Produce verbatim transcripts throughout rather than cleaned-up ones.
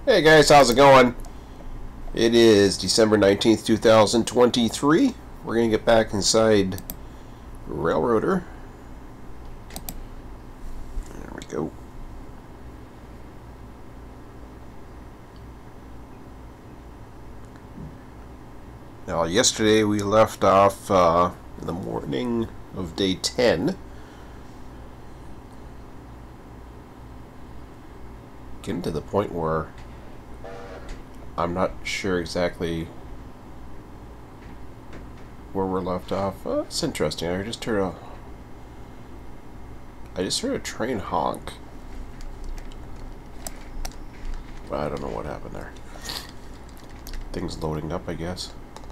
Hey guys, how's it going? It is December nineteenth, two thousand twenty-three. We're going to get back inside Railroader. There we go. Now, yesterday we left off uh, in the morning of day ten. Getting to the point where I'm not sure exactly where we're left off. Oh, it's interesting. I just heard a I just heard a train honk. I don't know what happened there. Things loading up, I guess.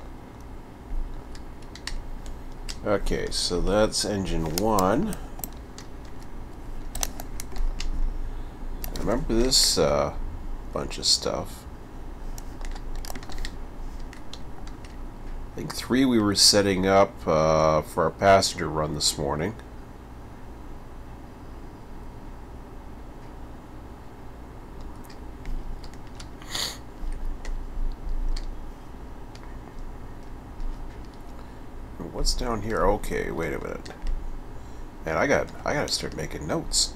Okay, so that's engine one. Remember this uh, bunch of stuff. I think three we were setting up uh, for our passenger run this morning. What's down here? Okay, wait a minute. Man, I got I gotta start making notes.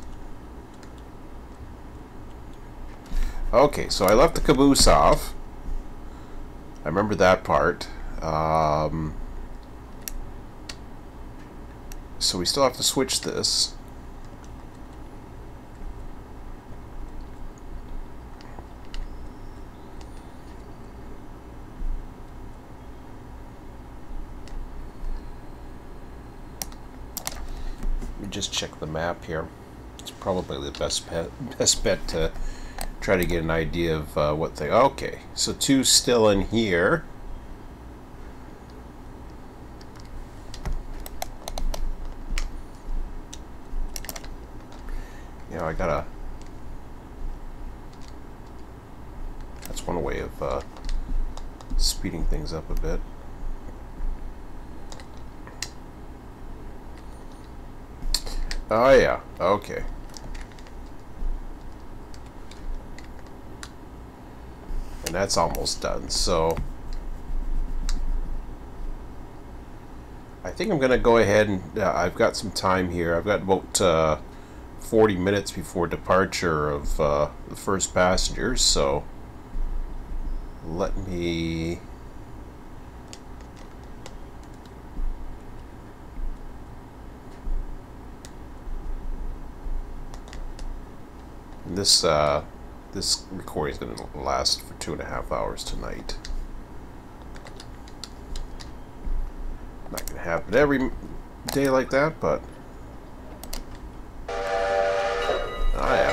Okay, so I left the caboose off. I remember that part. Um, so we still have to switch this. Let me just check the map here. It's probably the best bet, best bet to try to get an idea of uh, what they... Okay, so two still in here. You know, I gotta... That's one way of uh, speeding things up a bit. Oh yeah, okay. And that's almost done, so I think I'm gonna go ahead and uh, I've got some time here. I've got about uh, forty minutes before departure of uh, the first passengers, so let me this uh, this recording is going to last for two and a half hours tonight. Not going to happen every day like that, but oh yeah.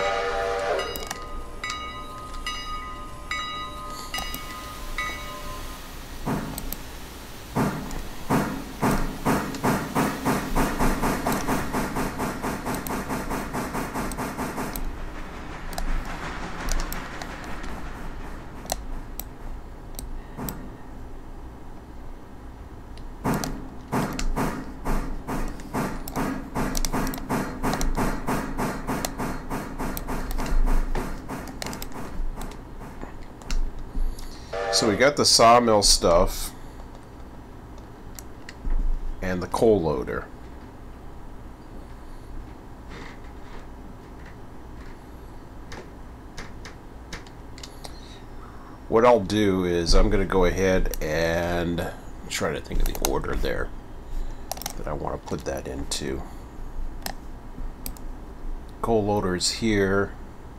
So we got the sawmill stuff and the coal loader. What I'll do is I'm going to go ahead and try to think of the order there that I want to put that into. Coal loader is here.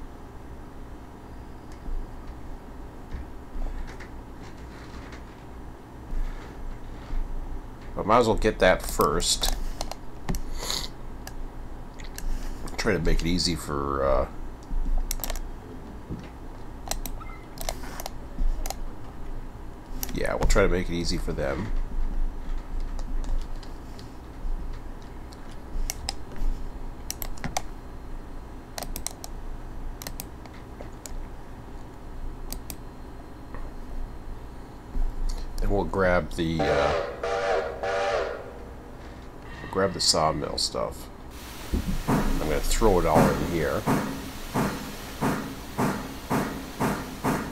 I might as well get that first. Try to make it easy for uh, yeah, we'll try to make it easy for them. Then we'll grab the uh, grab the sawmill stuff. I'm going to throw it all in here.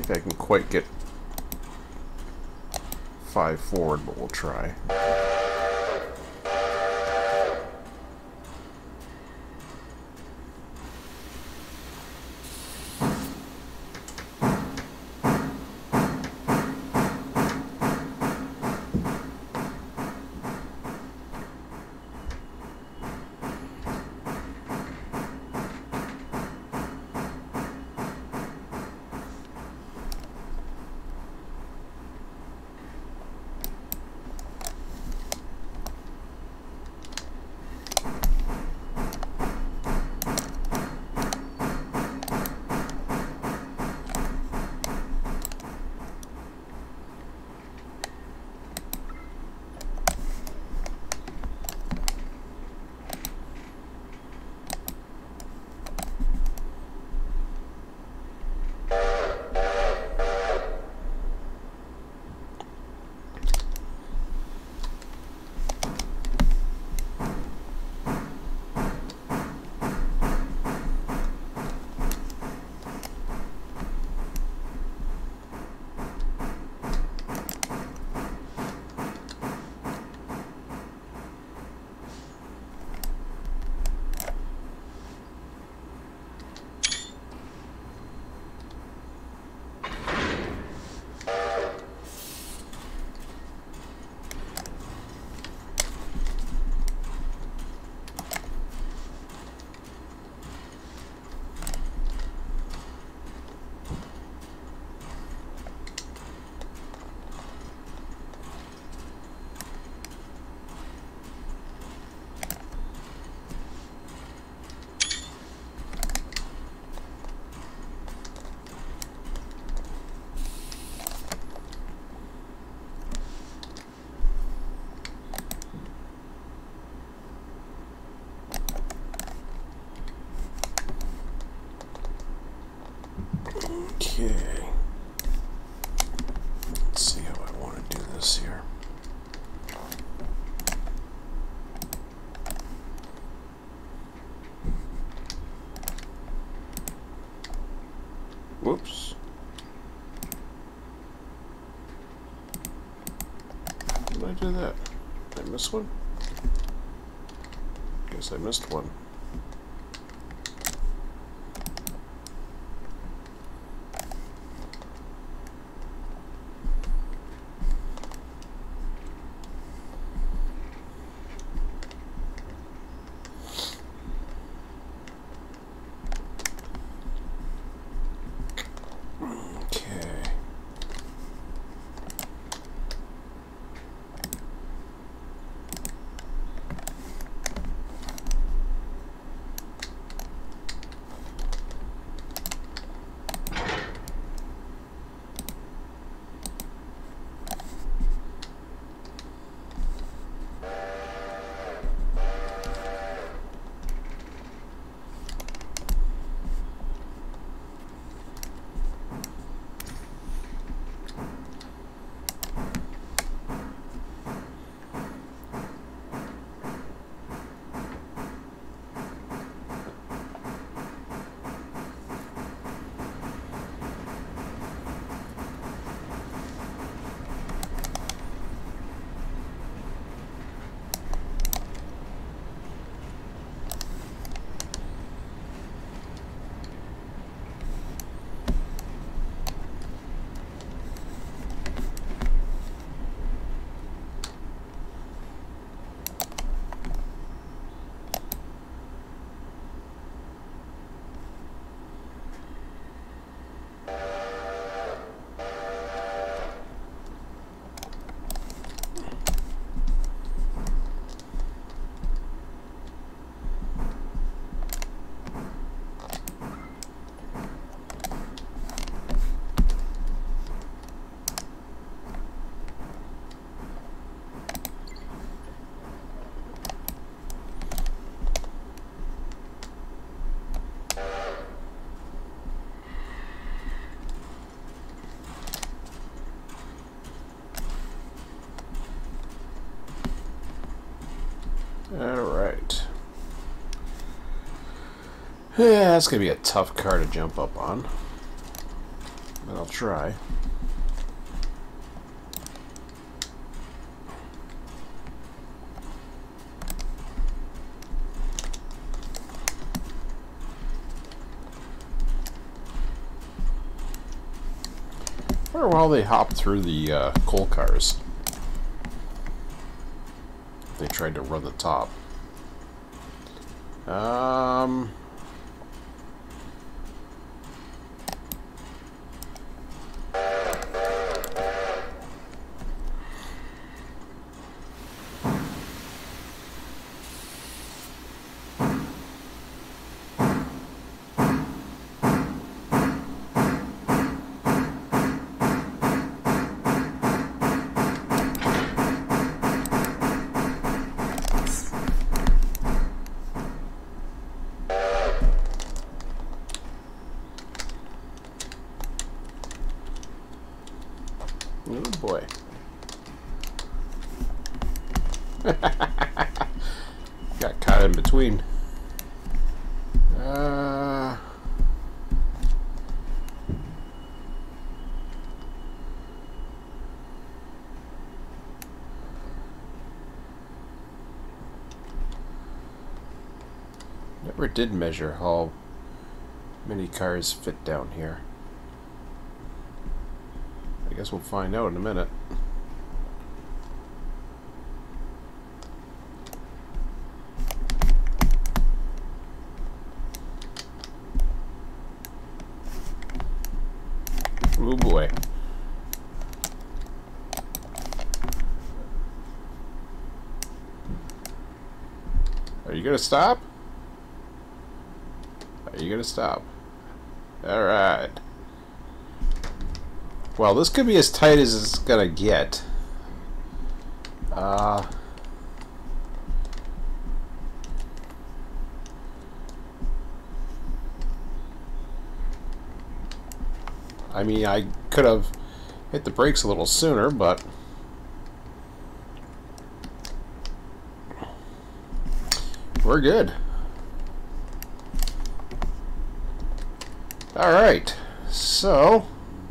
think I can quite get five forward, but we'll try. Okay. Let's see how I want to do this here. Whoops. Did I do that? Did I miss one? Guess I missed one. Alright. Yeah, that's going to be a tough car to jump up on. But I'll try. I wonder while they hop through the uh, coal cars, if they tried to run the top. Um... Oh boy. Got caught in between. Uh, never did measure how many cars fit down here. I guess we'll find out in a minute. Oh boy. Are you gonna stop? Are you gonna stop? Alright. Well, this could be as tight as it's gonna get. Uh, I mean, I could have hit the brakes a little sooner, but we're good. All right, so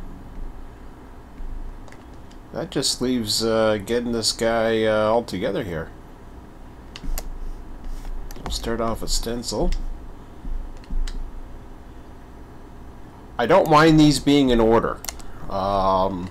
that just leaves uh, getting this guy uh, all together here. We'll start off with stencil. I don't mind these being in order. Um,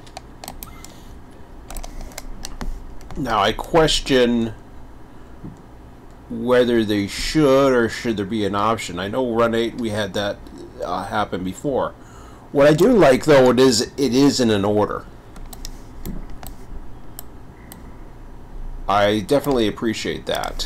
now I question whether they should or should there be an option. I know run eight we had that uh, happen before. What I do like though it is it is in an order. I definitely appreciate that.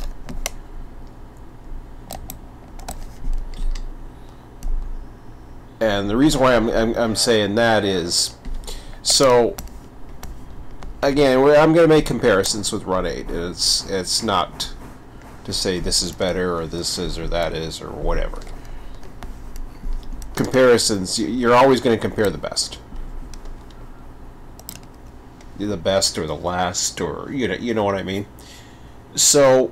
And the reason why I'm, I'm, I'm saying that is, so, again, I'm going to make comparisons with Run eight. It's, it's not to say this is better or this is or that is or whatever. Comparisons, you're always going to compare the best. The best or the last, or you know, you know what I mean. So,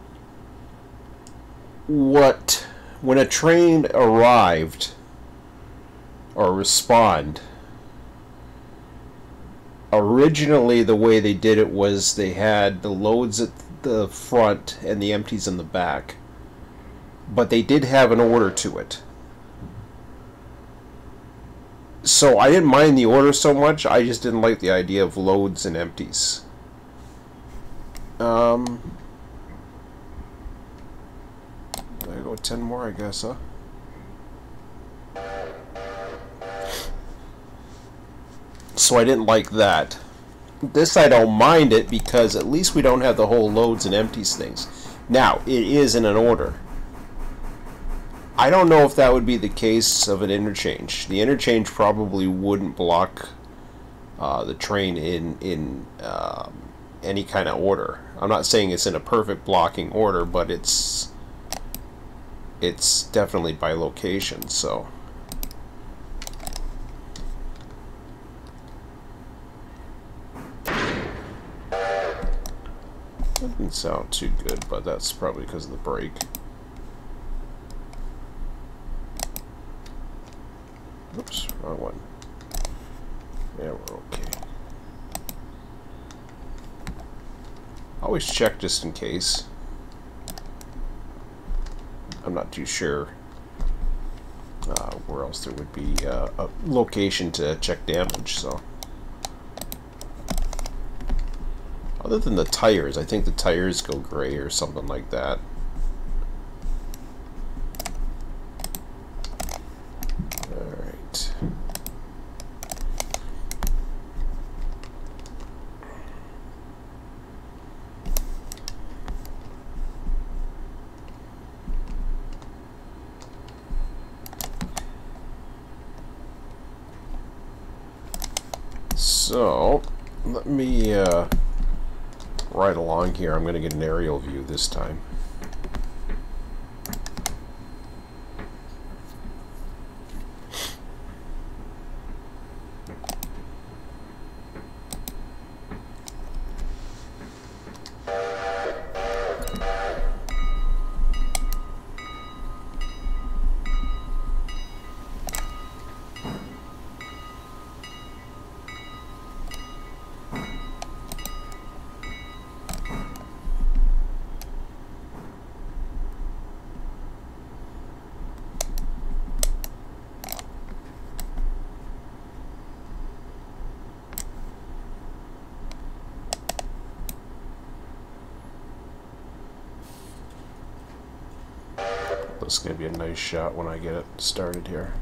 what when a train arrived or respond, originally the way they did it was they had the loads at the front and the empties in the back, but they did have an order to it. So I didn't mind the order so much, I just didn't like the idea of loads and empties. Um, I go ten more, I guess, huh? So I didn't like that. This I don't mind it because at least we don't have the whole loads and empties things. Now, it is in an order. I don't know if that would be the case of an interchange. The interchange probably wouldn't block uh, the train in in um, any kind of order. I'm not saying it's in a perfect blocking order, but it's it's definitely by location. So that didn't sound too good, but that's probably because of the brake. Oops, wrong one. Yeah, we're okay. Always check just in case. I'm not too sure uh, where else there would be uh, a location to check damage, so. Other than the tires, I think the tires go gray or something like that. Alright. So, let me uh, ride along here. I'm going to get an aerial view this time. This is going to be a nice shot when I get it started here.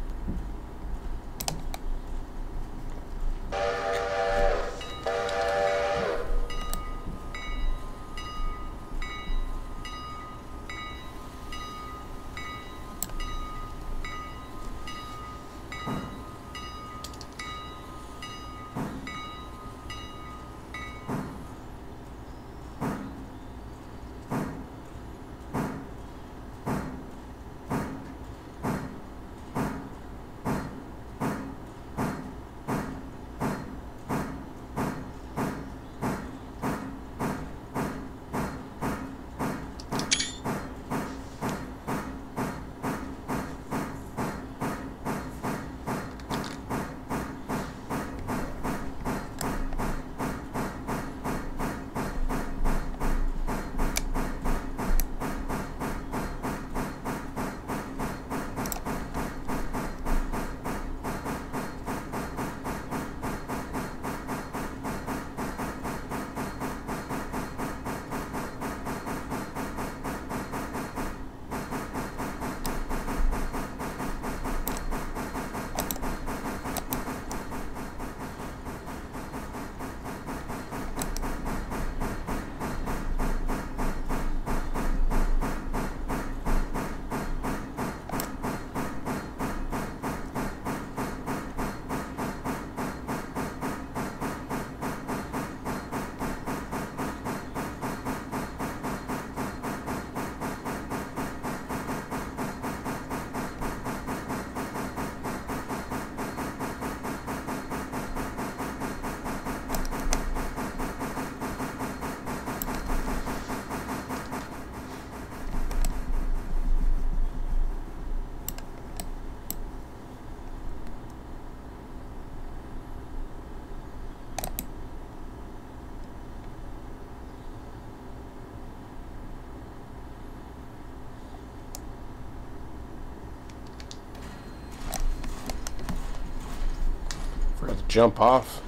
Forgot to jump off.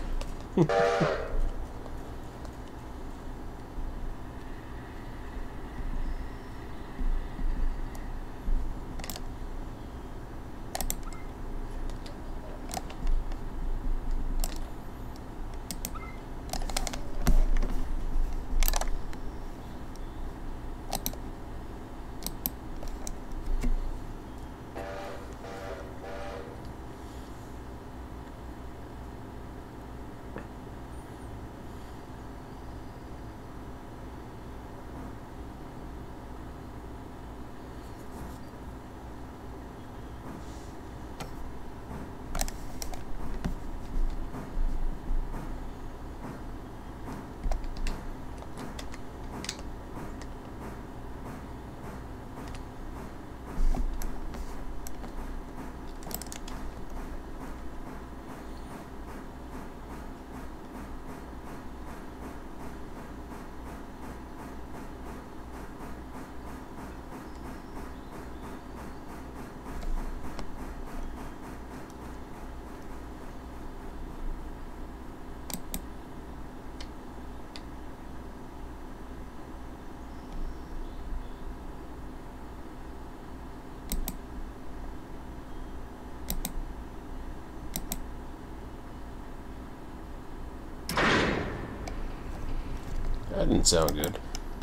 That didn't sound good.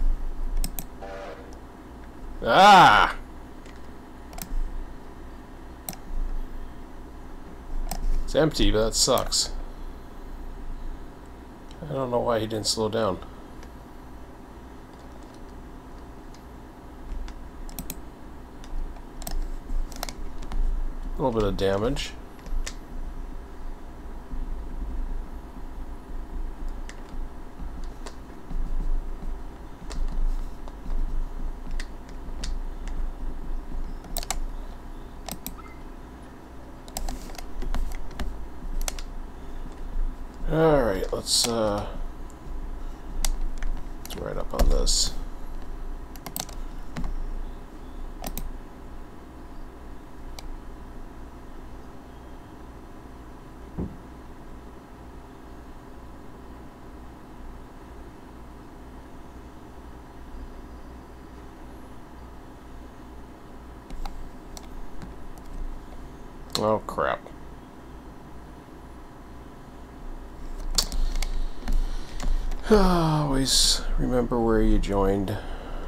Ah! It's empty, but that sucks. I don't know why he didn't slow down. A little bit of damage. Alright, let's uh let's write up on this. Oh crap. Always remember where you joined.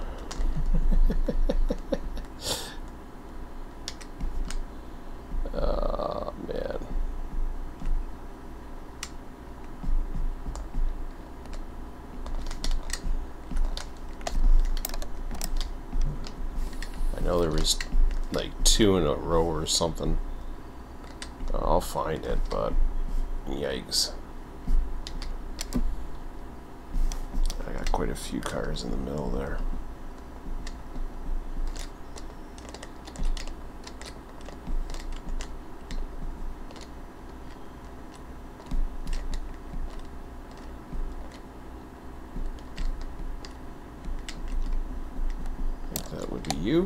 Oh man. I know there was like two in a row or something. I'll find it, but yikes. I got quite a few cars in the middle there. I think that would be you.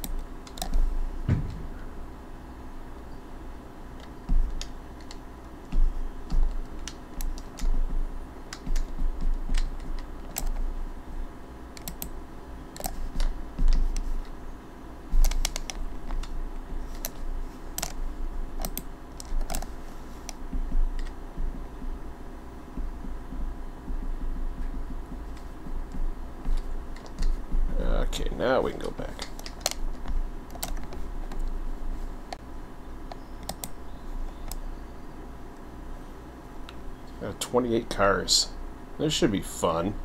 Okay, now we can go back. Got twenty-eight cars. This should be fun.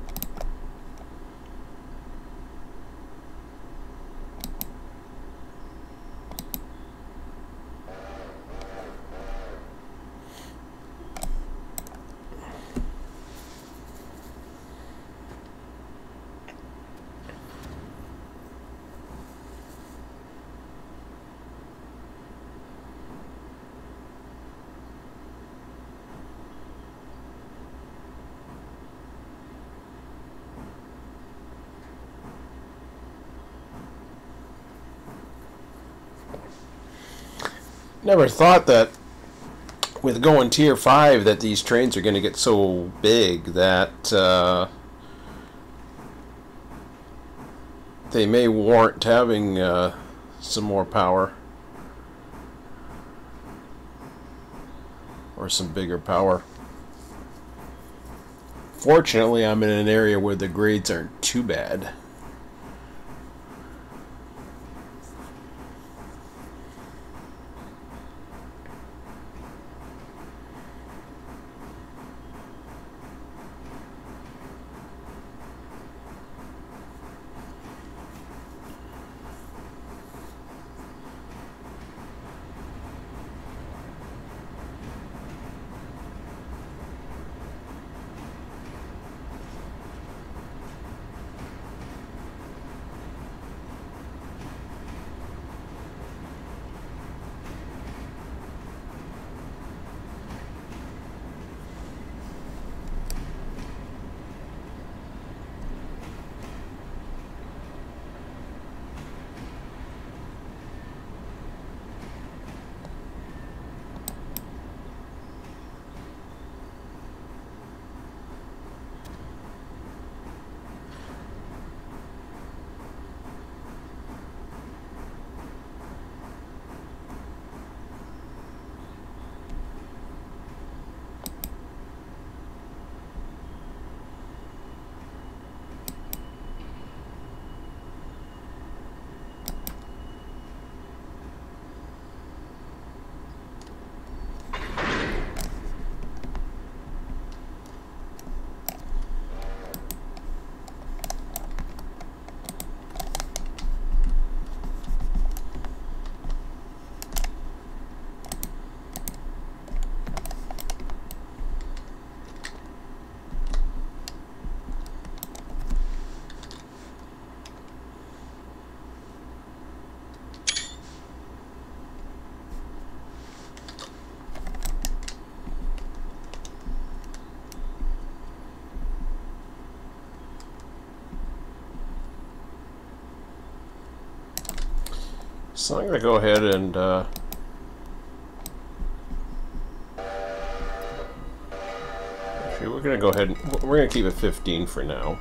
Never thought that with going tier five that these trains are going to get so big that uh, they may warrant having uh, some more power or some bigger power. Fortunately, I'm in an area where the grades aren't too bad. So I'm going to go ahead and uh, actually we're going to go ahead and we're going to keep it fifteen for now.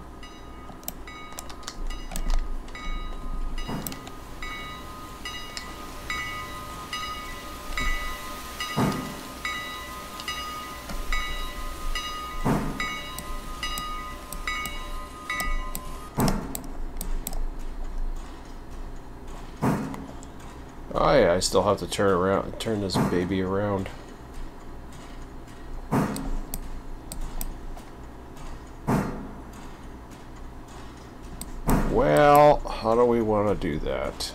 Oh yeah, I still have to turn around, turn this baby around. Well, how do we want to do that?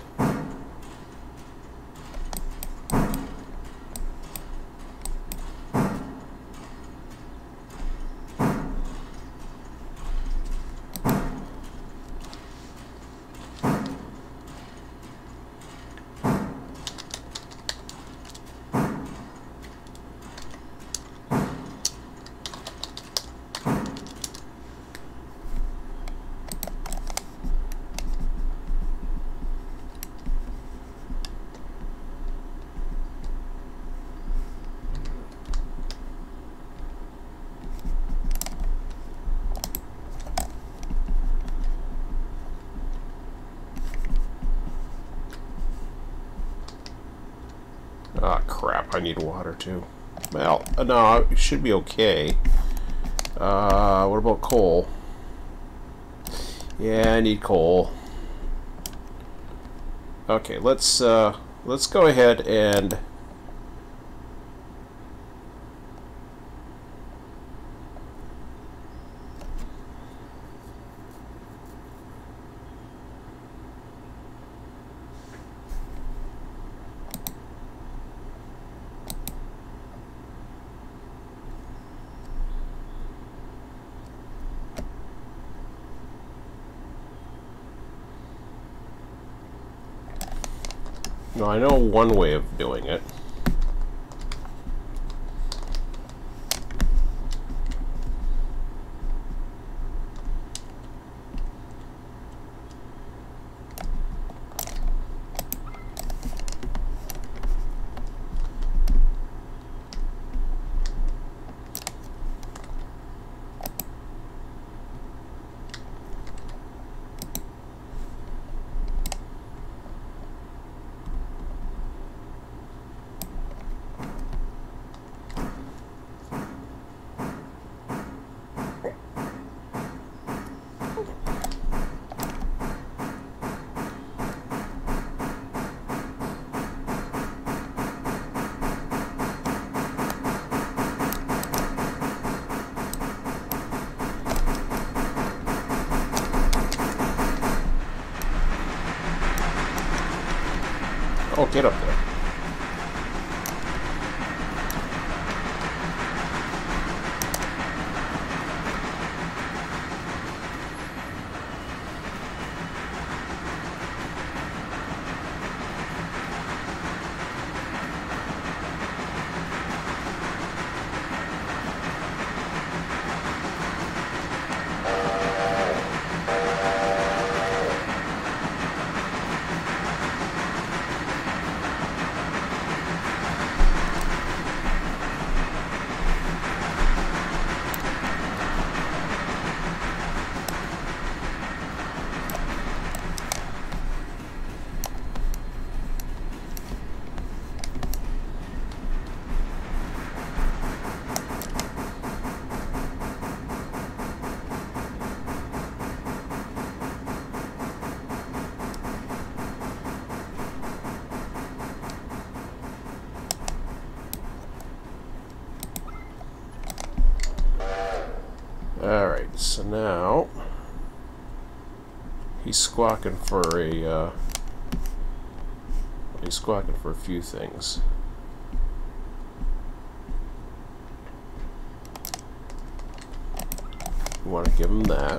Ah, crap, I need water too. Well, no, it should be okay. Uh, what about coal? Yeah, I need coal. Okay, let's, uh, let's go ahead and... No, I know one way of doing it. Oh, get up there. Alright, so now he's squawking for a uh, he's squawking for a few things. You want to give him that.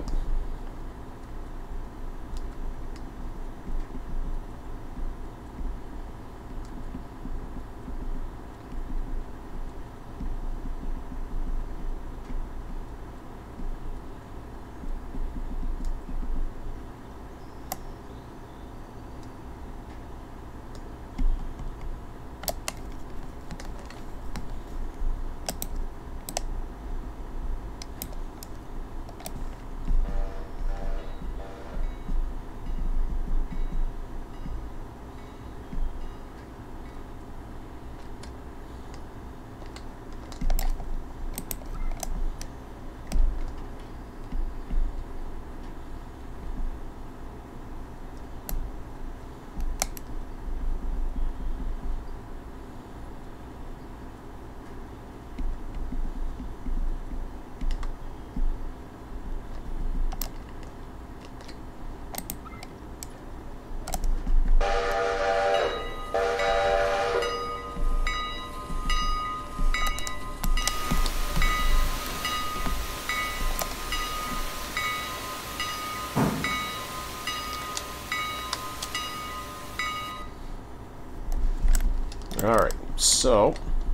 Alright, so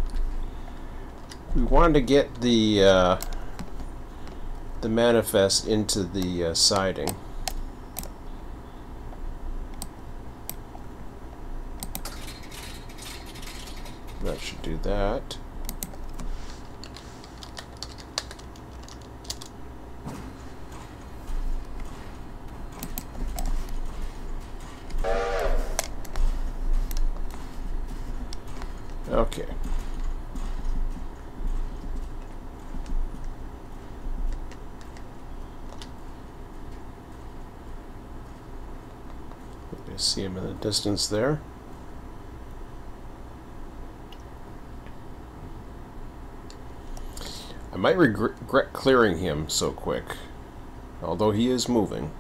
we wanted to get the uh, the manifest into the uh, siding. That should do that. Okay. You see him in the distance there. I might regret clearing him so quick, although he is moving.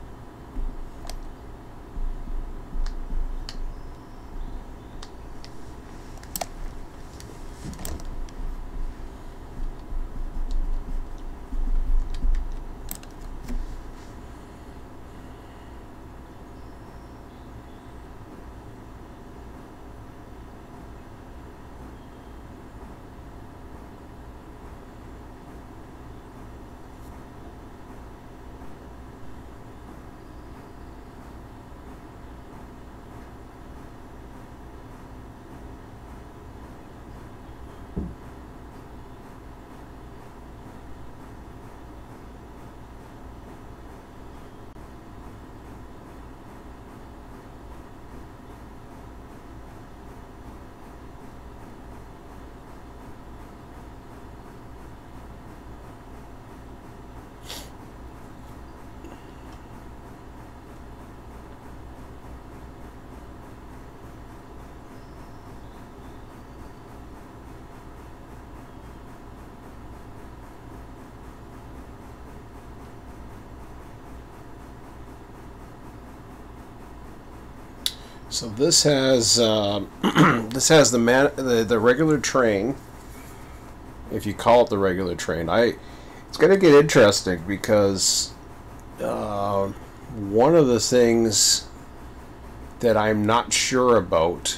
So this has uh, this has the man the, the regular train, if you call it the regular train. I it's going to get interesting because uh, one of the things that I'm not sure about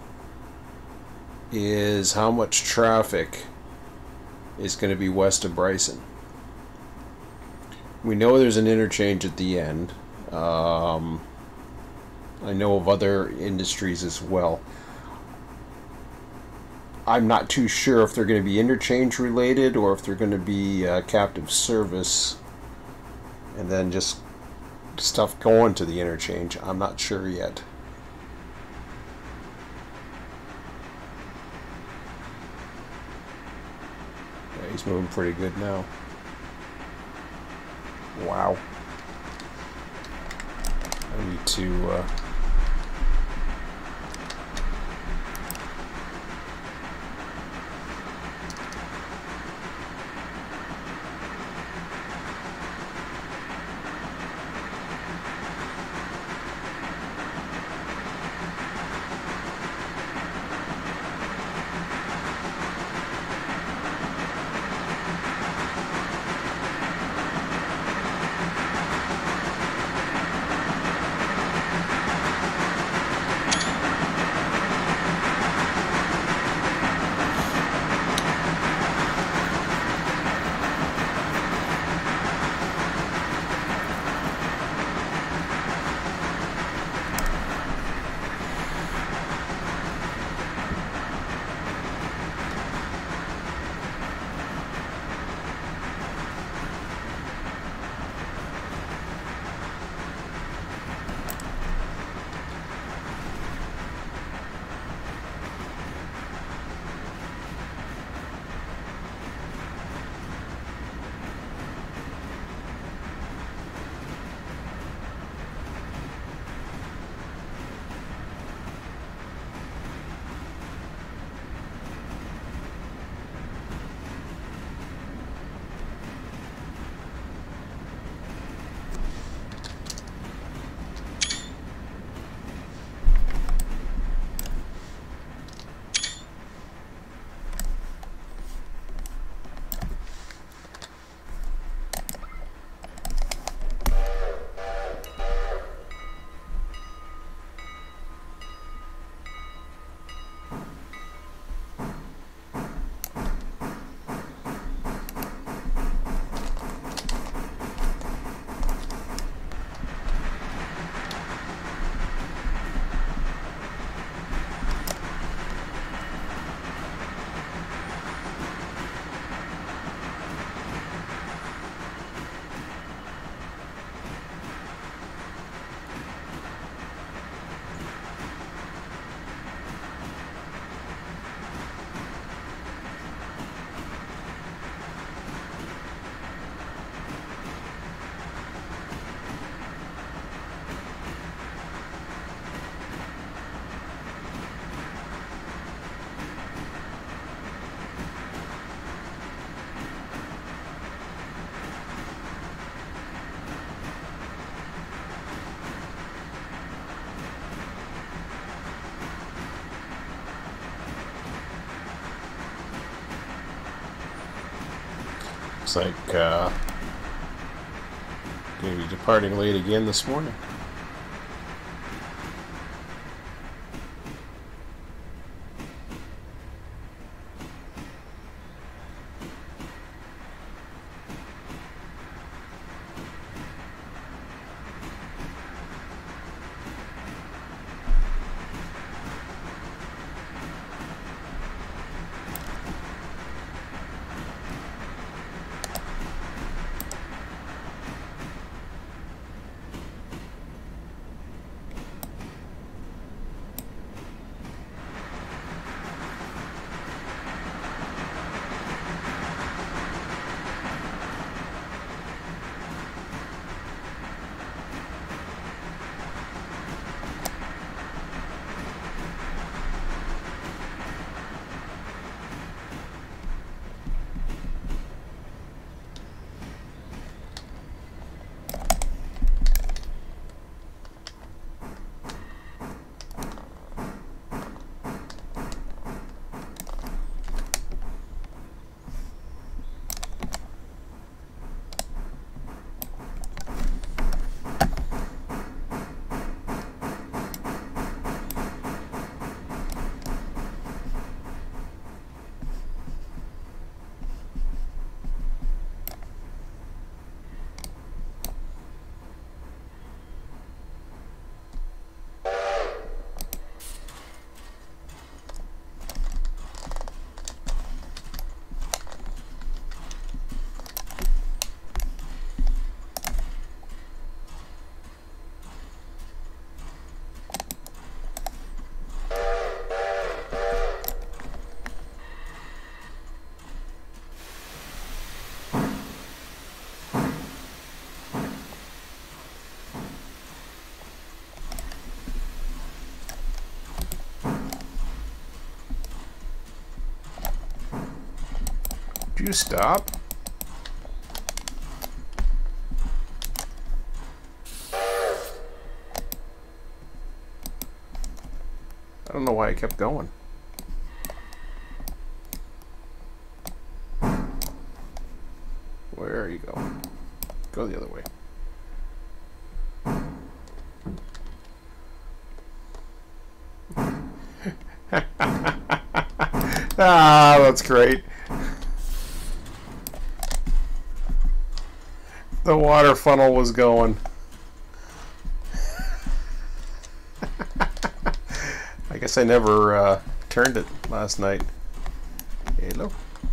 is how much traffic is going to be west of Bryson. We know there's an interchange at the end. Um, I know of other industries as well. I'm not too sure if they're going to be interchange related or if they're going to be uh, captive service and then just stuff going to the interchange. I'm not sure yet. Yeah, he's moving pretty good now. Wow. I need to uh, Looks like uh, going to be departing late again this morning. Did you stop? I don't know why I kept going. Where are you going? Go the other way. Ah, that's great. The water funnel was going. I guess I never uh, turned it last night. Hello.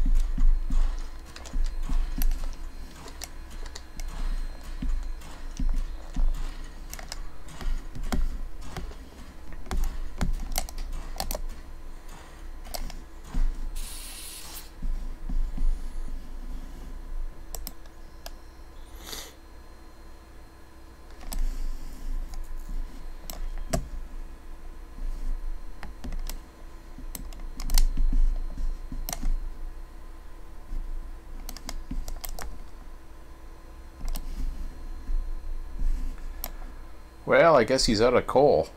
Well, I guess he's out of coal.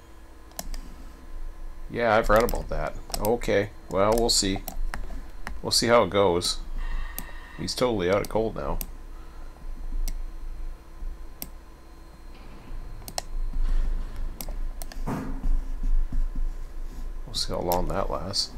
Yeah, I've read about that. Okay, well, we'll see. We'll see how it goes. He's totally out of coal now. We'll see how long that lasts.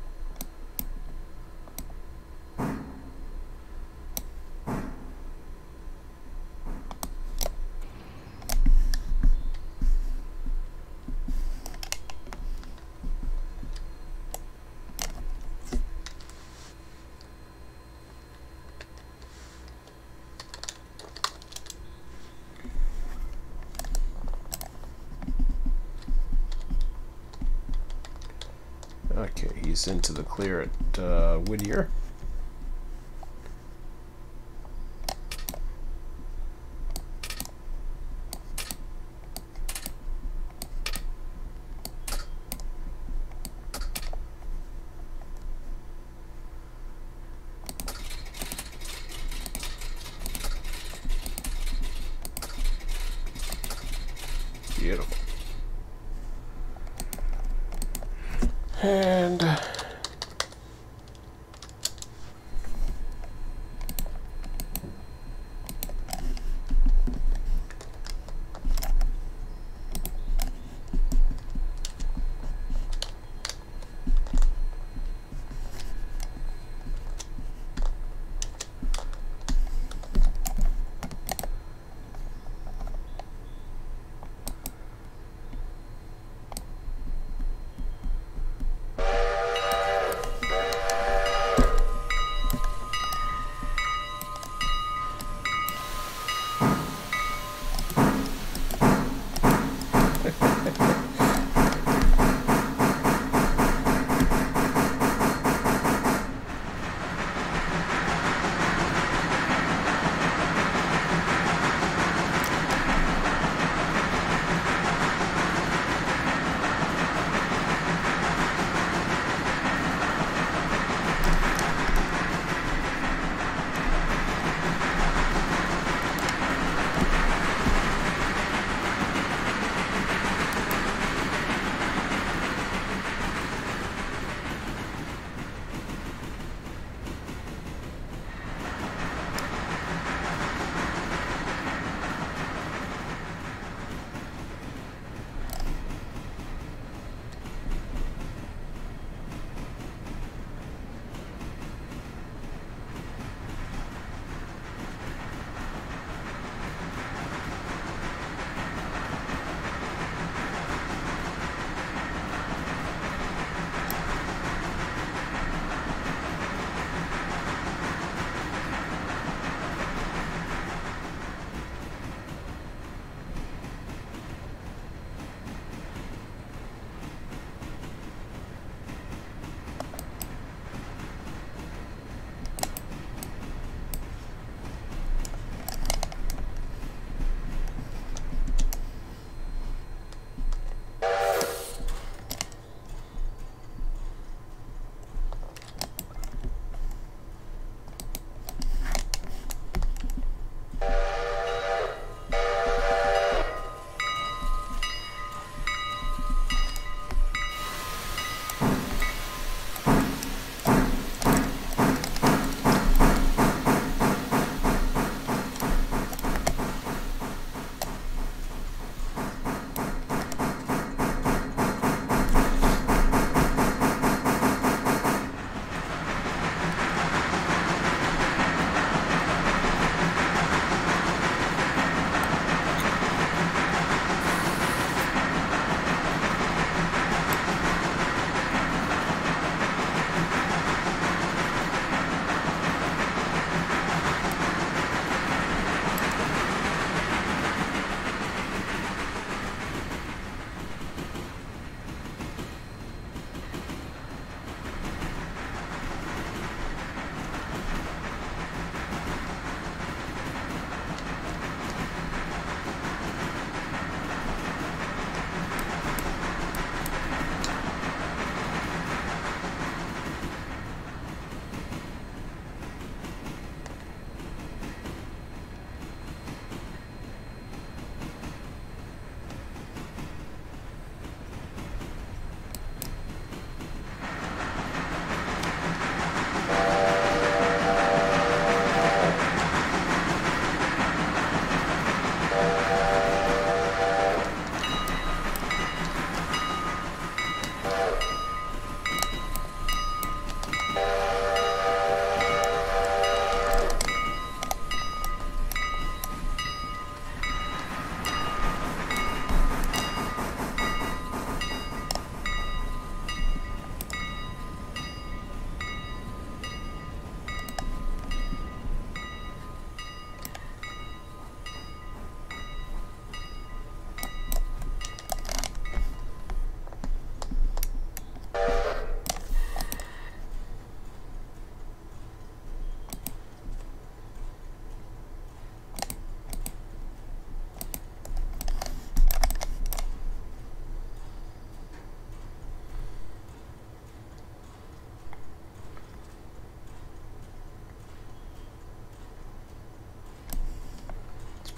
Okay, he's into the clear at uh, Whittier. Beautiful. And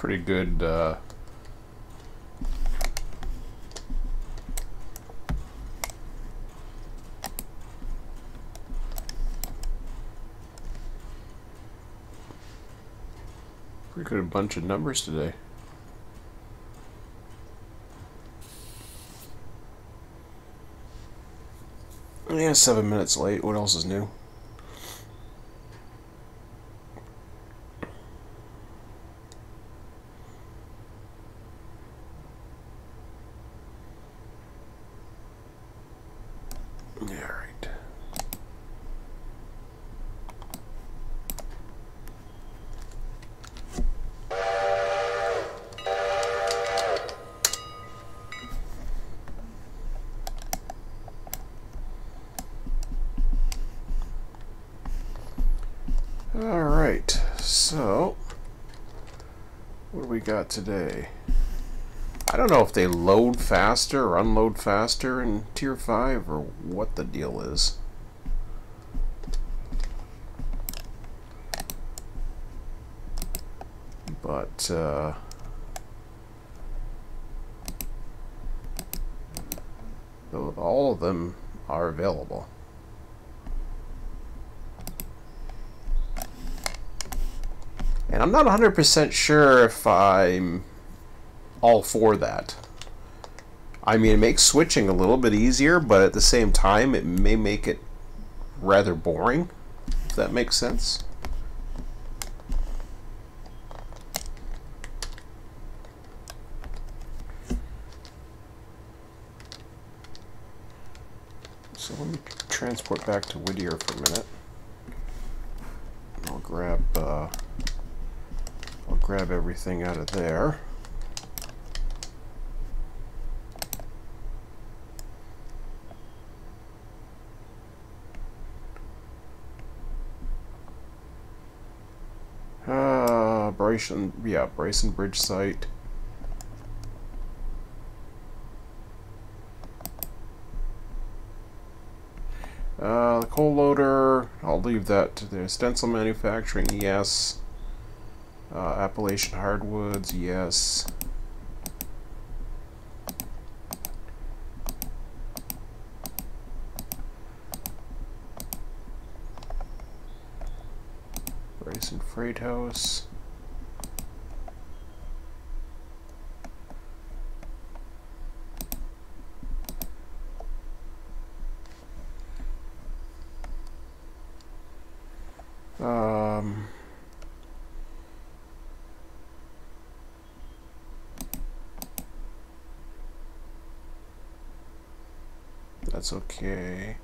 pretty good. Uh, pretty good bunch of numbers today. Yeah, seven minutes late. What else is new? All right. All right. So, what do we got today? I don't know if they load faster or unload faster in Tier five or what the deal is. But, uh, all of them are available. And I'm not one hundred percent sure if I'm all for that. I mean, it makes switching a little bit easier, but at the same time, it may make it rather boring, if that makes sense. So let me transport back to Whittier for a minute. I'll grab, uh, I'll grab everything out of there. Uh, Bryson, yeah, Bryson Bridge site. Uh, the coal loader, I'll leave that to the stencil manufacturing, yes. Uh, Appalachian hardwoods, yes. Bryson Freight House. Um, that's okay.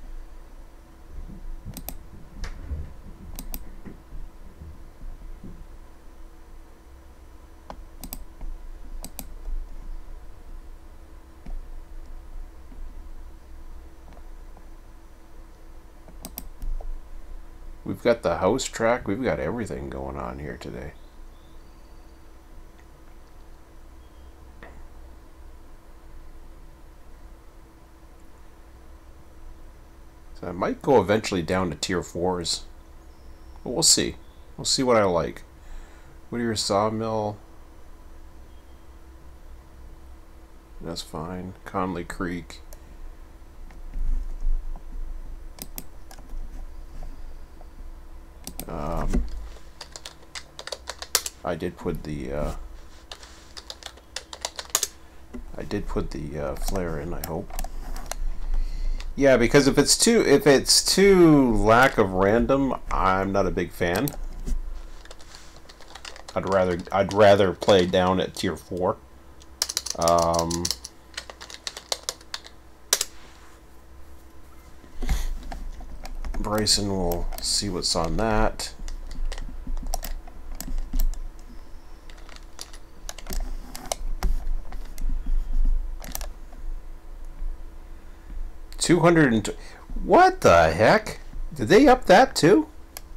We've got the house track. We've got everything going on here today. So I might go eventually down to tier fours. But we'll see. We'll see what I like. Whittier Sawmill. That's fine. Conley Creek. Um, I did put the uh, I did put the uh, flare in, I hope. Yeah, because if it's too if it's too lack of random, I'm not a big fan. I'd rather I'd rather play down at tier four. Um, Bryson will see what's on that. Two hundred and what the heck? Did they up that too?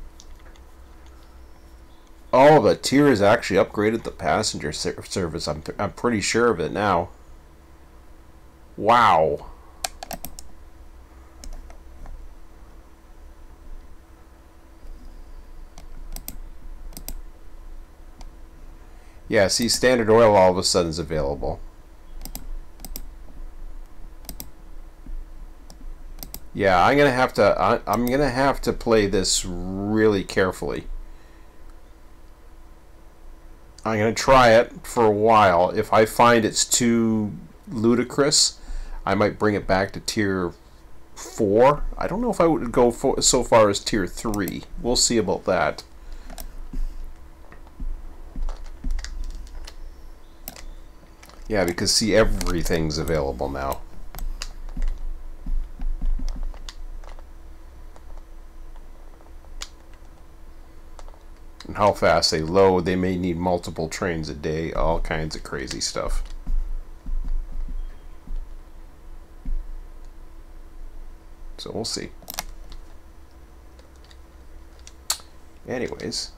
Oh, the tier has actually upgraded the passenger service. I'm I'm pretty sure of it now. Wow. Yeah, see, Standard Oil all of a sudden is available. Yeah, I'm gonna have to. I, I'm gonna have to play this really carefully. I'm gonna try it for a while. If I find it's too ludicrous, I might bring it back to tier four. I don't know if I would go for, so far as tier three. We'll see about that. Yeah, because see, everything's available now. And how fast they load, they may need multiple trains a day, all kinds of crazy stuff. So we'll see. Anyways.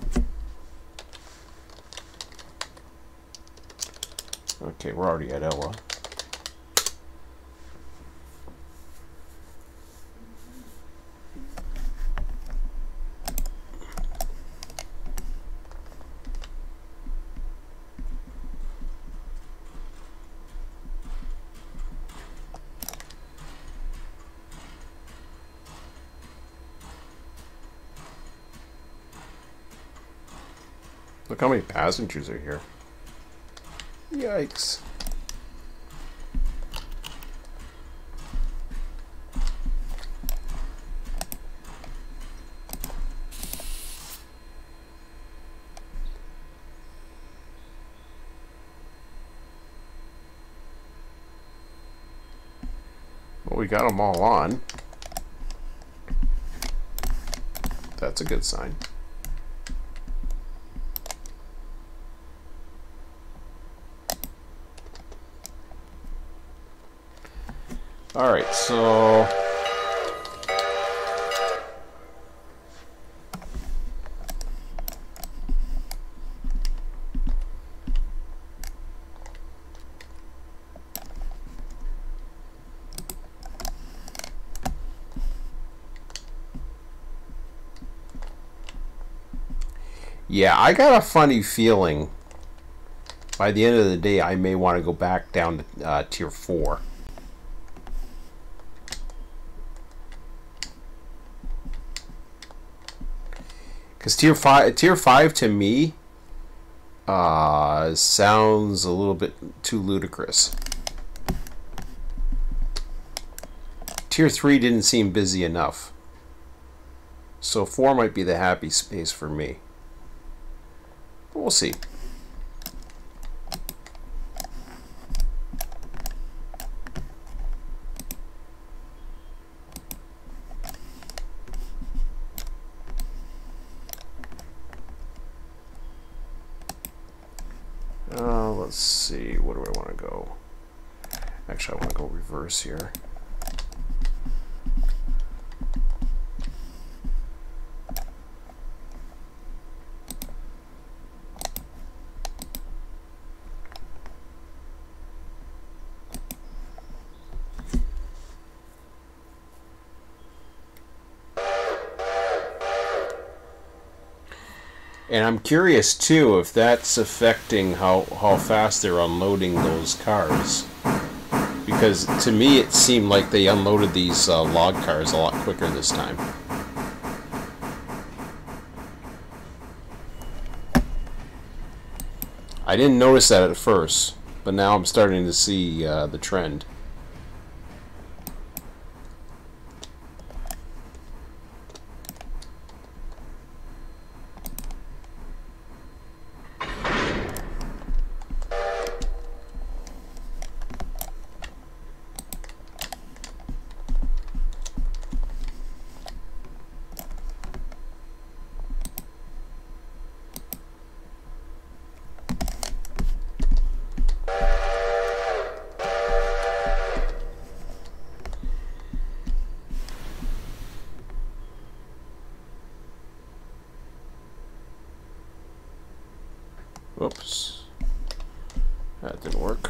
Okay, we're already at Ella. Look how many passengers are here. Yikes. Well, we got them all on. That's a good sign. All right, so yeah, I got a funny feeling by the end of the day I may want to go back down to uh, tier four. Because tier five, tier five to me uh, sounds a little bit too ludicrous. Tier three didn't seem busy enough. So four might be the happy space for me. But we'll see. Uh, let's see, where do I want to go? Actually, I want to go reverse here. And I'm curious too if that's affecting how, how fast they're unloading those cars. Because to me it seemed like they unloaded these uh, log cars a lot quicker this time. I didn't notice that at first, but now I'm starting to see uh, the trend. Whoops. That didn't work.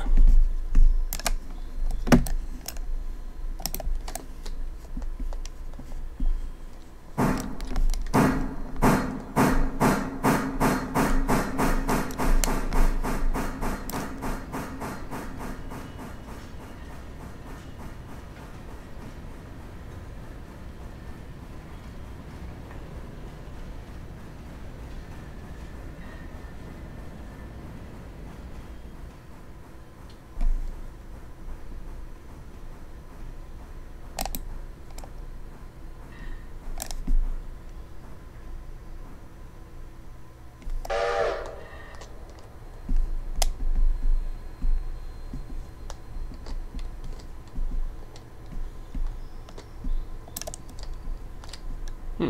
Hmm.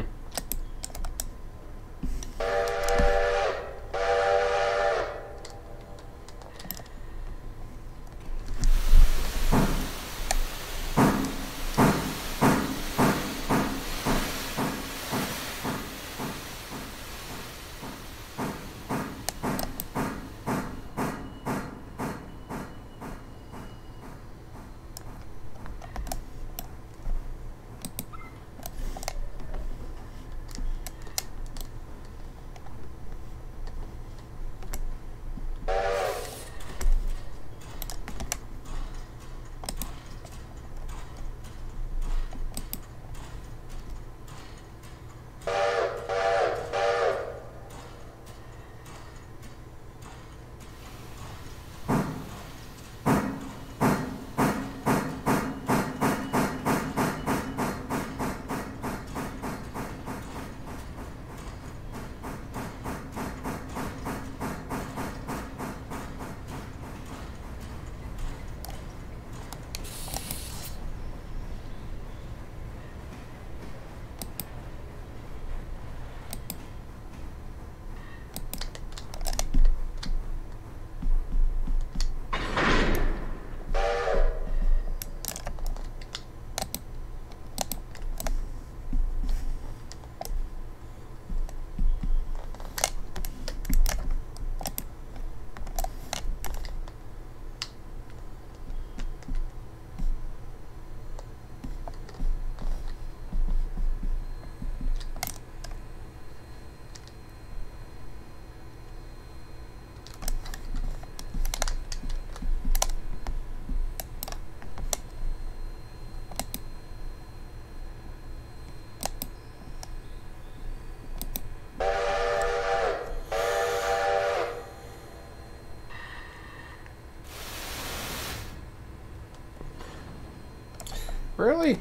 Really?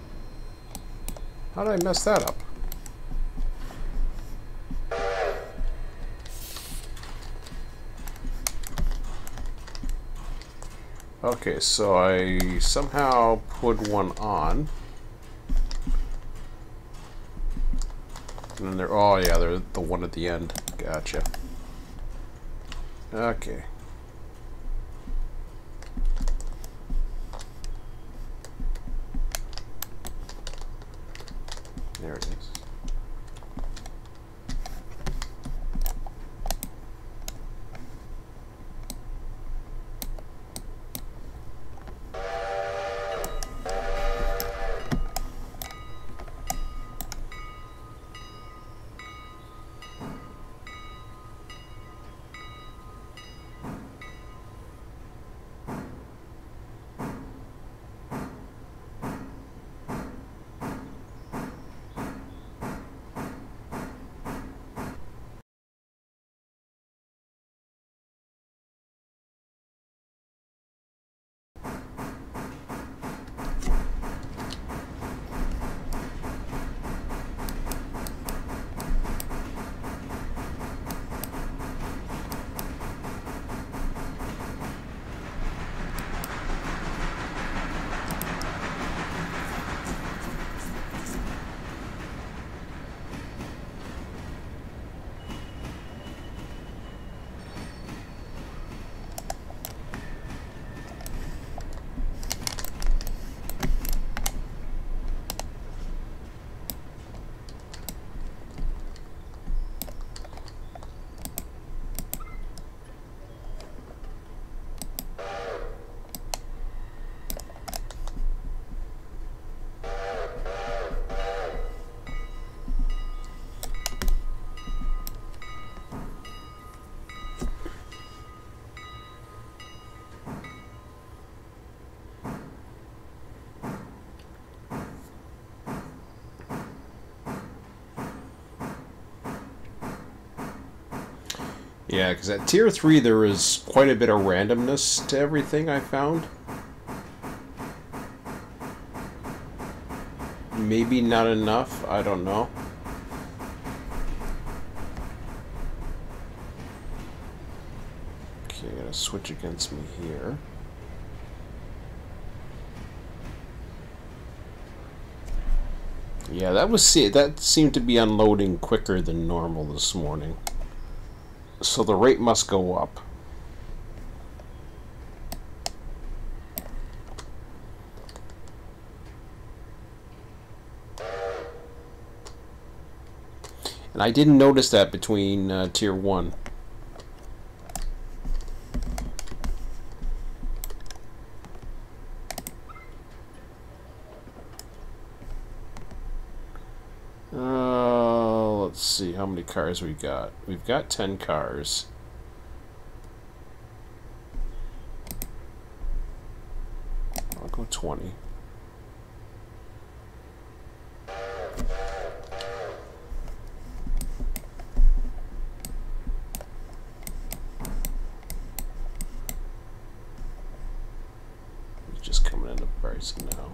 How did I mess that up? Okay, so I somehow put one on. And then there, oh yeah, there's the one at the end. Gotcha. Okay. There it is. Yeah, because at tier three there is quite a bit of randomness to everything I found. Maybe not enough, I don't know. Okay, I gotta switch against me here. Yeah, that was that seemed to be unloading quicker than normal this morning. So the rate must go up. And I didn't notice that between uh, tier one. Uh, let's see how many cars we got. We've got ten cars. I'll go twenty. It's just coming into price now.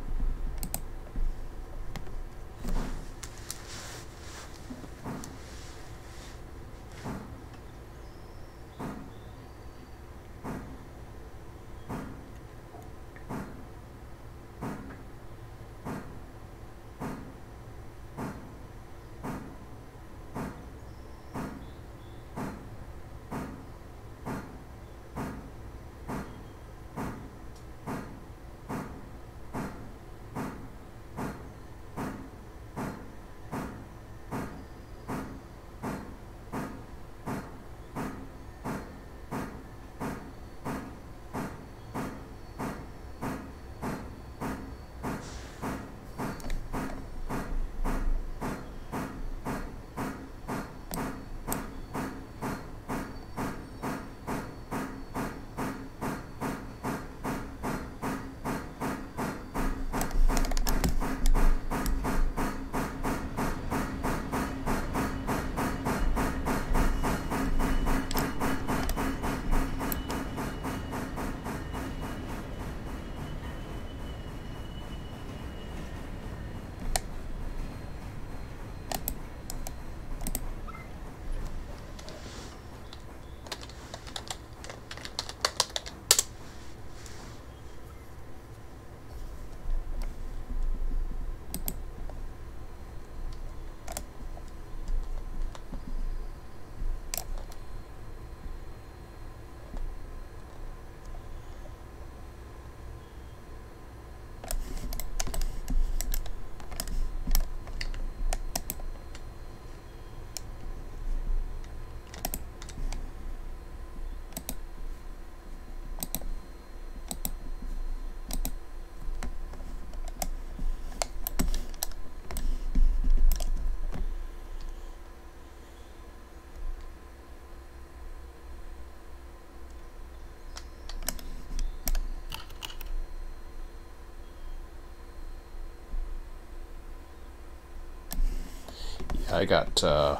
I got uh,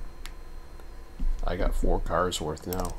I got four cars worth now.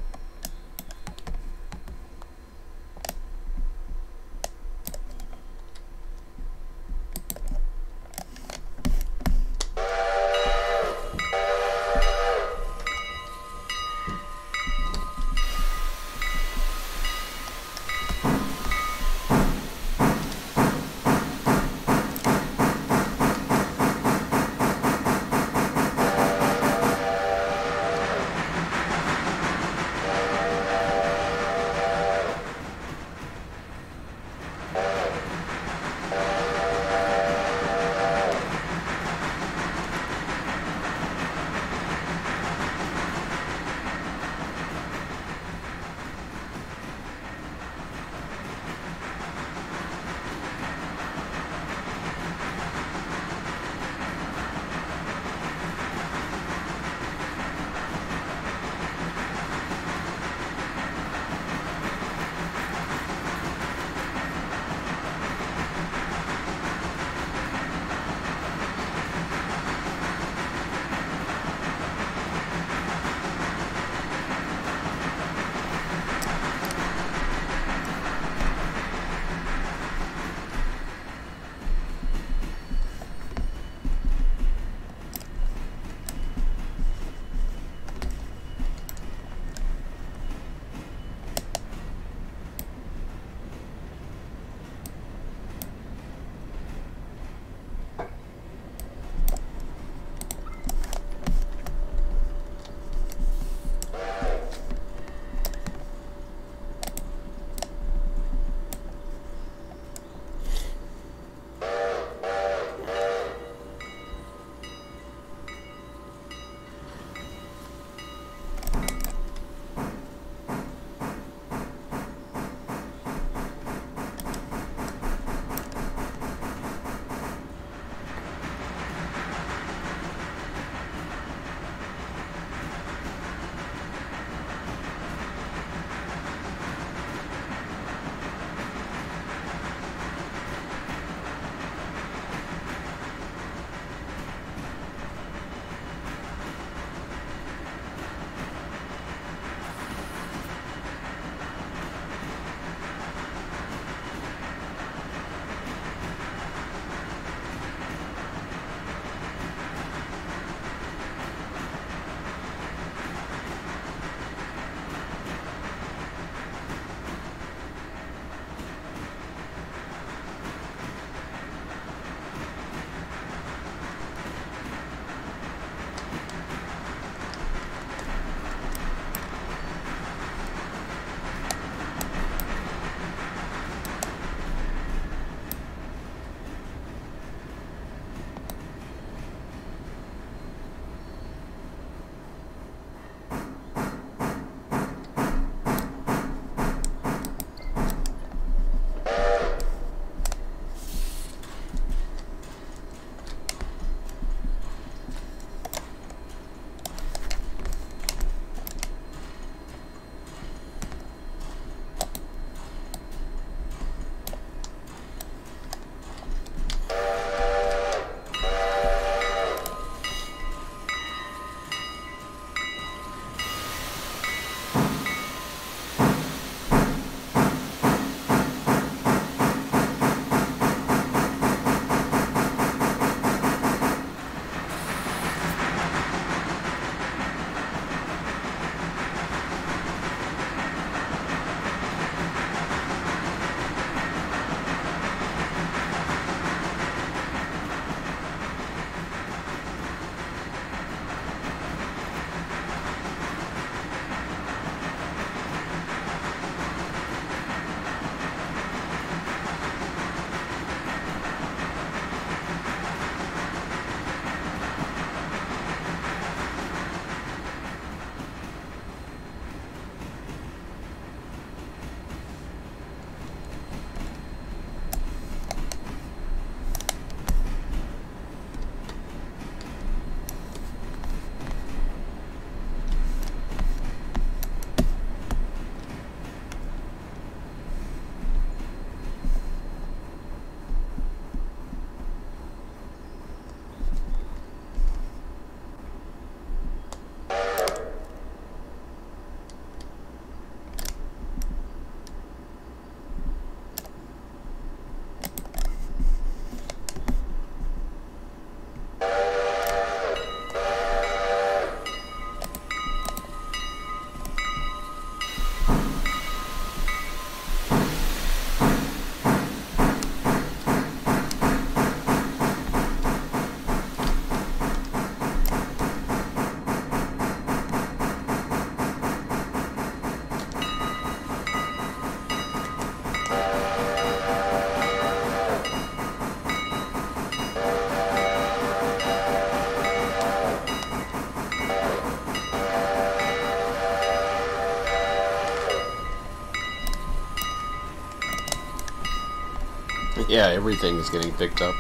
Yeah, everything is getting picked up.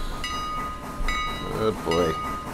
Good boy.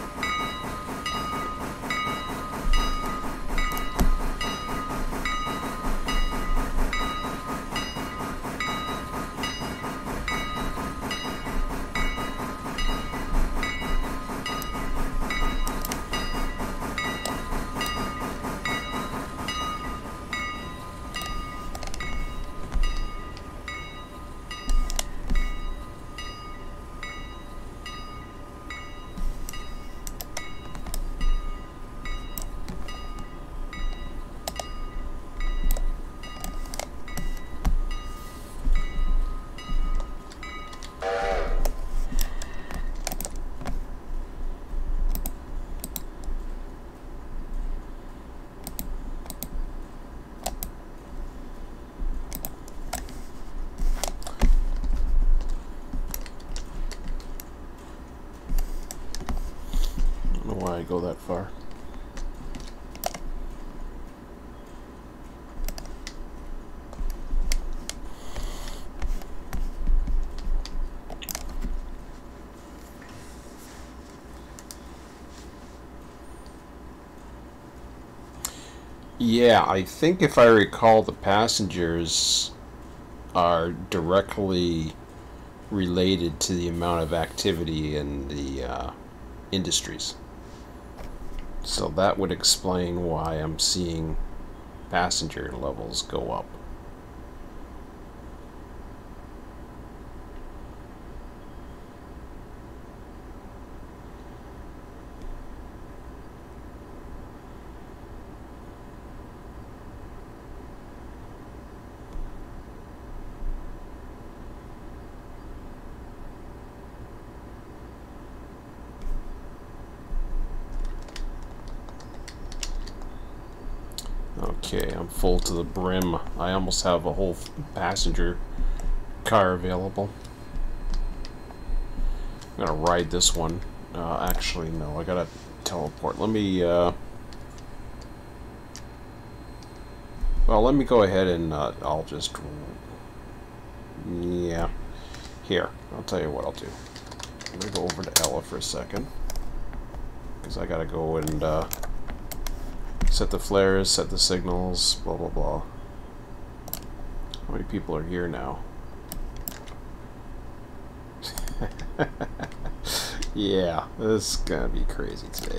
Why I go that far. Yeah, I think if I recall, the passengers are directly related to the amount of activity in the uh, industries. So that would explain why I'm seeing passenger levels go up. Okay, I'm full to the brim. I almost have a whole passenger car available. I'm gonna ride this one. Uh, actually, no, I gotta teleport. Let me, uh... well, let me go ahead and uh, I'll just... yeah. Here, I'll tell you what I'll do. I'm gonna go over to Ella for a second. Because I gotta go and, uh... set the flares, set the signals, blah blah blah. How many people are here now? Yeah, this is gonna be crazy today.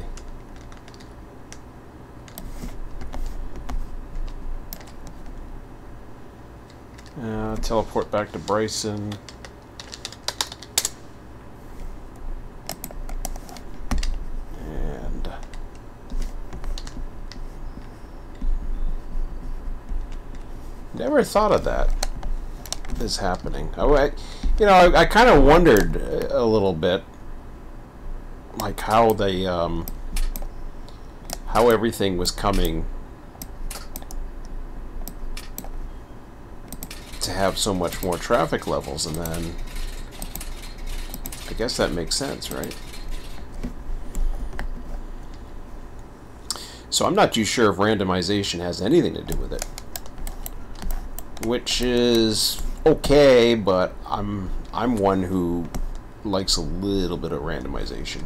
Uh, teleport back to Bryson. And never thought of that is happening. I, you know, I, I kind of wondered a little bit, like how they, um, how everything was coming to have so much more traffic levels, and then I guess that makes sense, right? So I'm not too sure if randomization has anything to do with it, which is okay, but I'm I'm one who likes a little bit of randomization.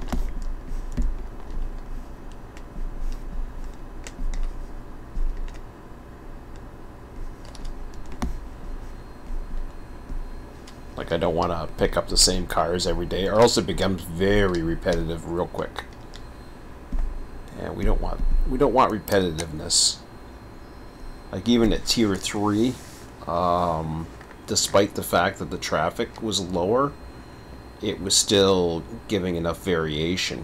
Like, I don't want to pick up the same cars every day, or else it becomes very repetitive real quick. And we don't want we don't want repetitiveness. Like, even at tier three, um, despite the fact that the traffic was lower, it was still giving enough variation.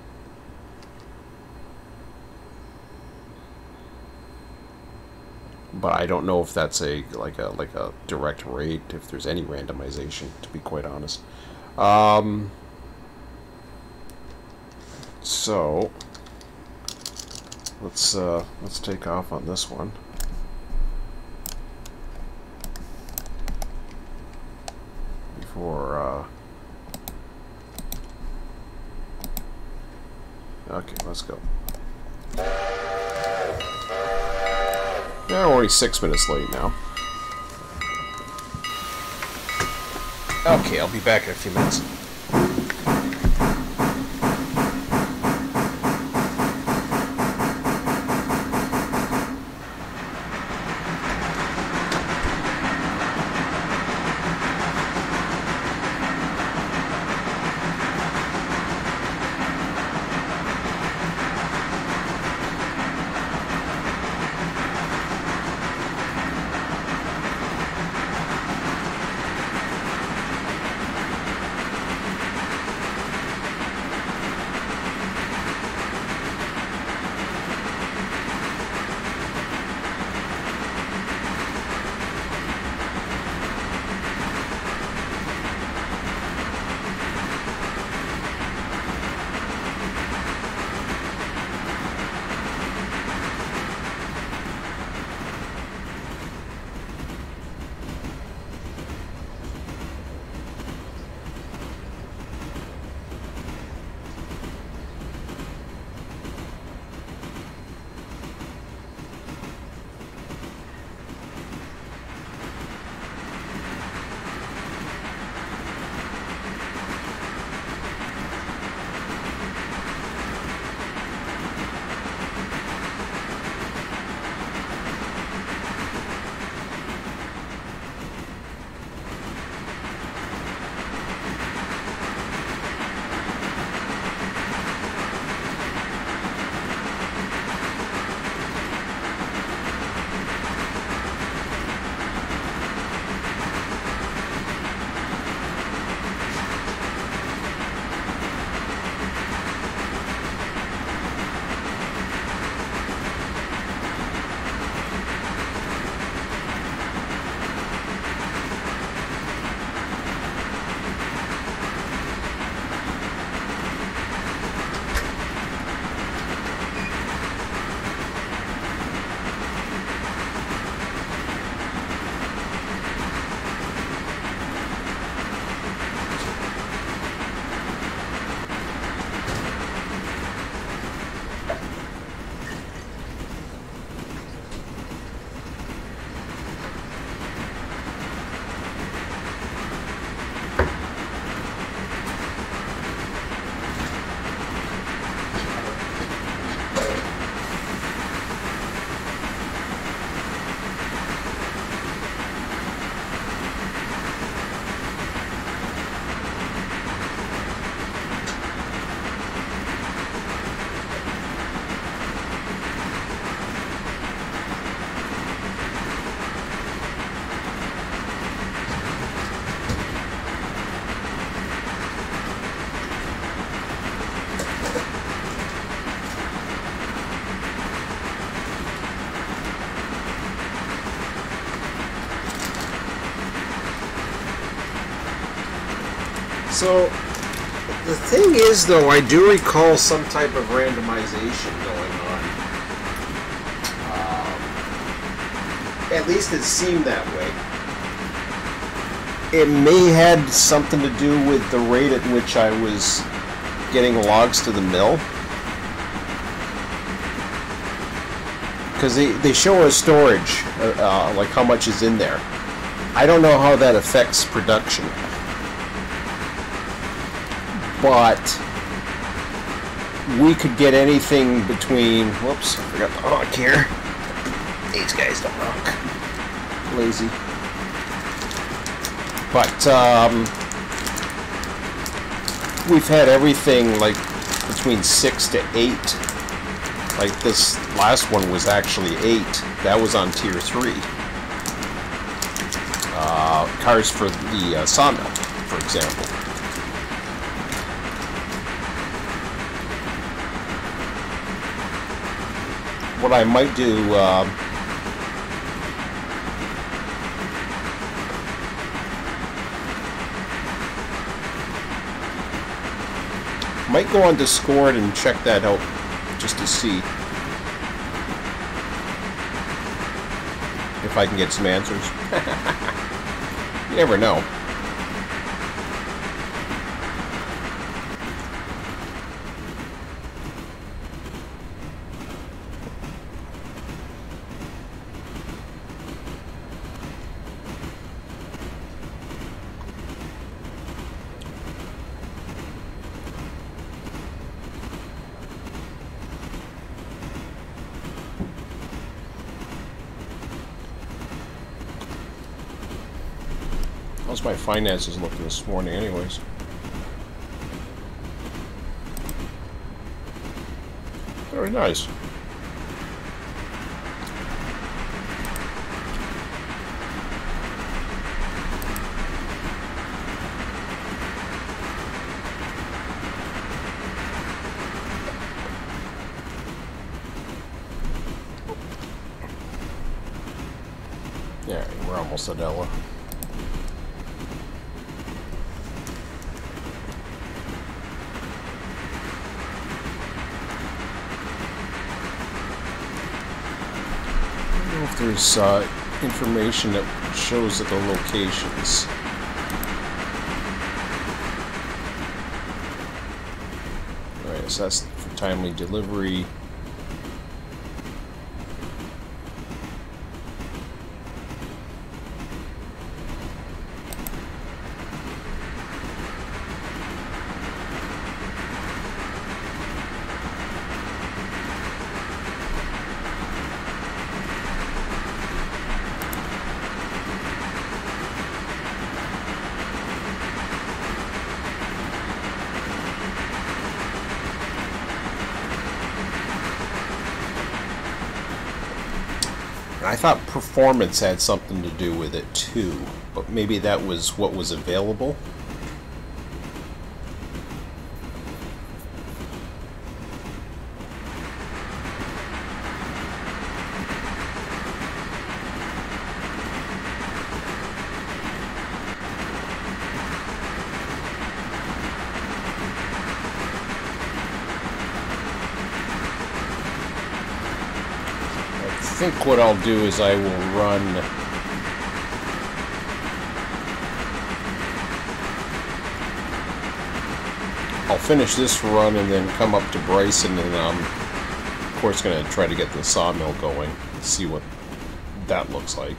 But I don't know if that's a like a like a direct rate, if there's any randomization, to be quite honest. Um, so let's uh, let's take off on this one. Before uh, okay, let's go. Yeah, we're only six minutes late now. Okay, I'll be back in a few minutes. So, the thing is, though, I do recall some type of randomization going on. Um, at least it seemed that way. It may had something to do with the rate at which I was getting logs to the mill. Because they, they show a storage, uh, uh, like how much is in there. I don't know how that affects production. But we could get anything between, whoops, I forgot the honk here. These guys don't honk. Lazy. But um, we've had everything like between six to eight. Like this last one was actually eight. That was on tier three. Uh, cars for the uh, sawmill, for example. What I might do, uh, might go on Discord and check that out just to see if I can get some answers. You never know. How's my finances looking this morning, anyways? Very nice. Yeah, we're almost at Ella. I don't know if there's uh, information that shows at the locations. Alright, so that's for timely delivery. I thought performance had something to do with it too, but maybe that was what was available. I think what I'll do is I will run I'll finish this run and then come up to Bryson, and I'm of course going to try to get the sawmill going, see what that looks like.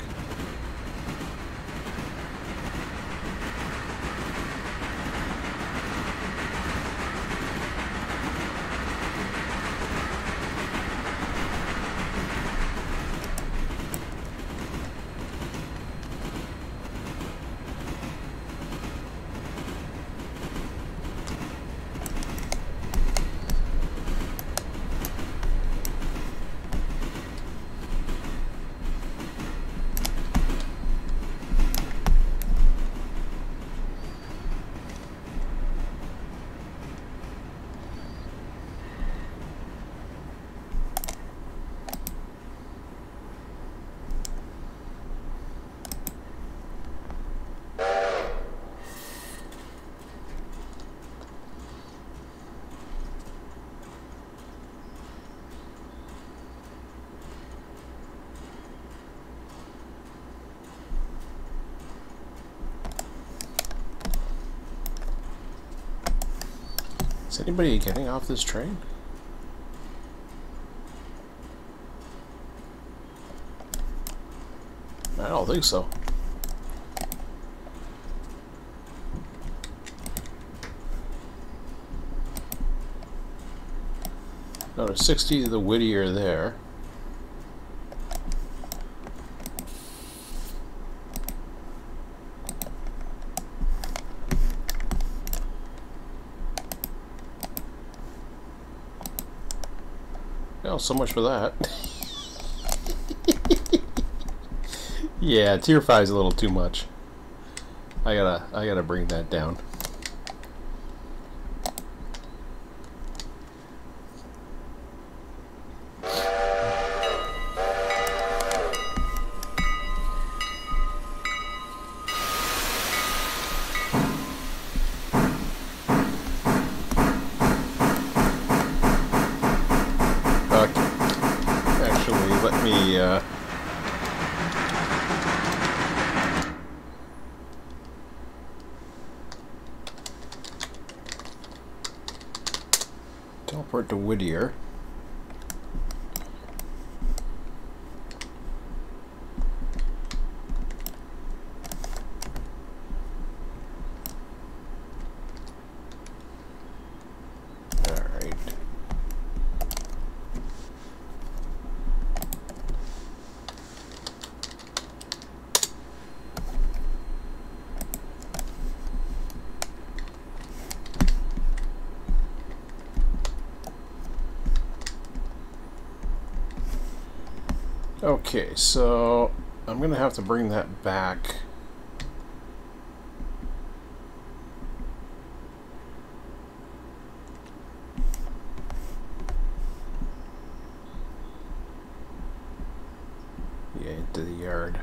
Is anybody getting off this train? I don't think so. No, there's sixty to the Whittier there. Well, so much for that. Yeah, tier five is a little too much. I gotta, I gotta bring that down. Let me uh, teleport to Whittier. Okay, so I'm gonna have to bring that back. Yeah, into the yard.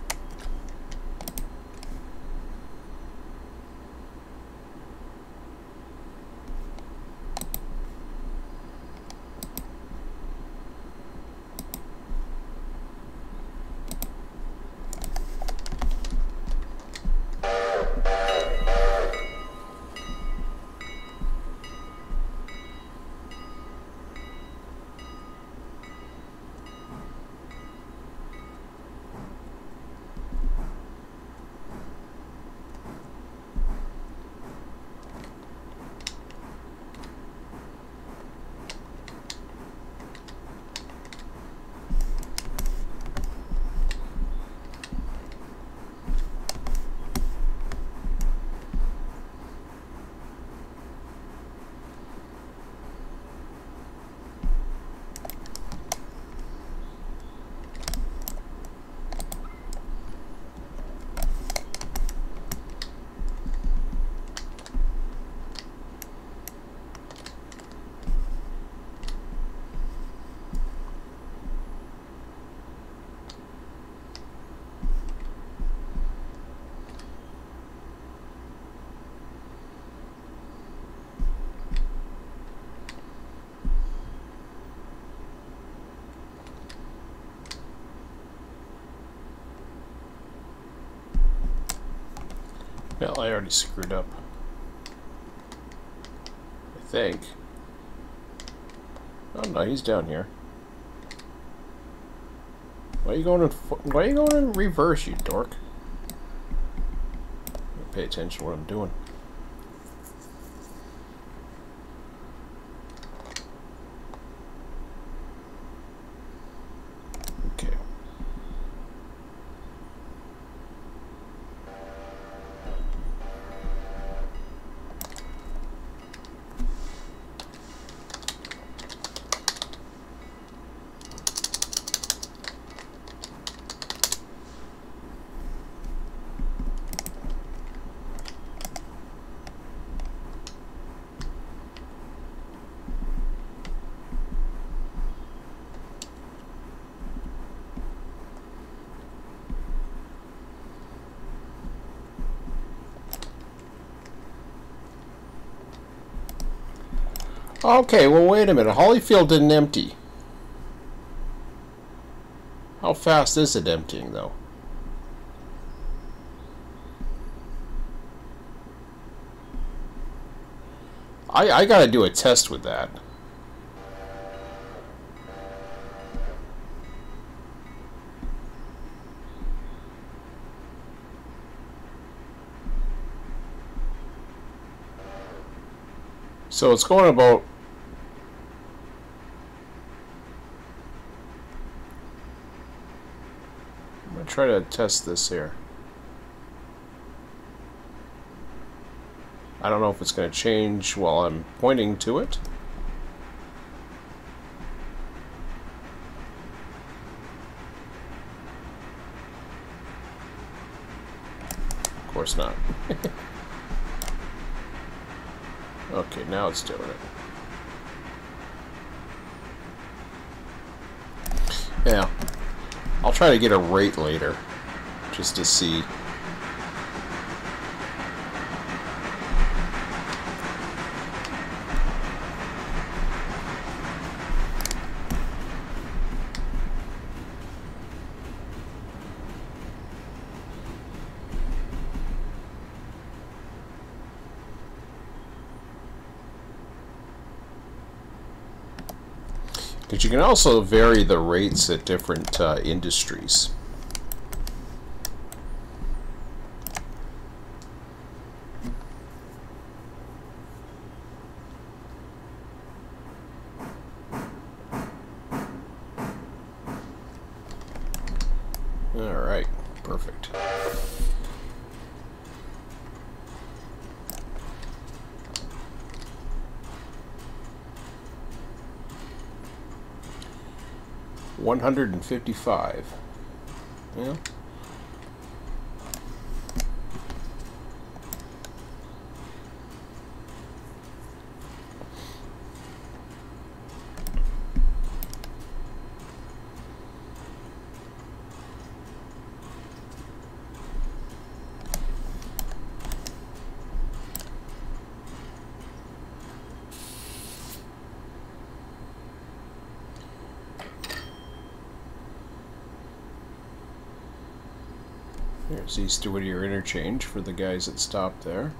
Well, I already screwed up. I think. Oh no, he's down here. Why are you going in? Why are you going in reverse, you dork? Pay attention to what I'm doing. Okay. Okay, well, wait a minute. Hollyfield didn't empty. How fast is it emptying, though? I, I gotta do a test with that. So it's going about... I'm going to try to test this here. I don't know if it's going to change while I'm pointing to it. Of course not. Okay, now it's doing it. Yeah. I'll try to get a rate later, just to see. Because you can also vary the rates at different uh, industries. All right, perfect. one hundred fifty-five. Yeah. There's East Whittier interchange for the guys that stopped there.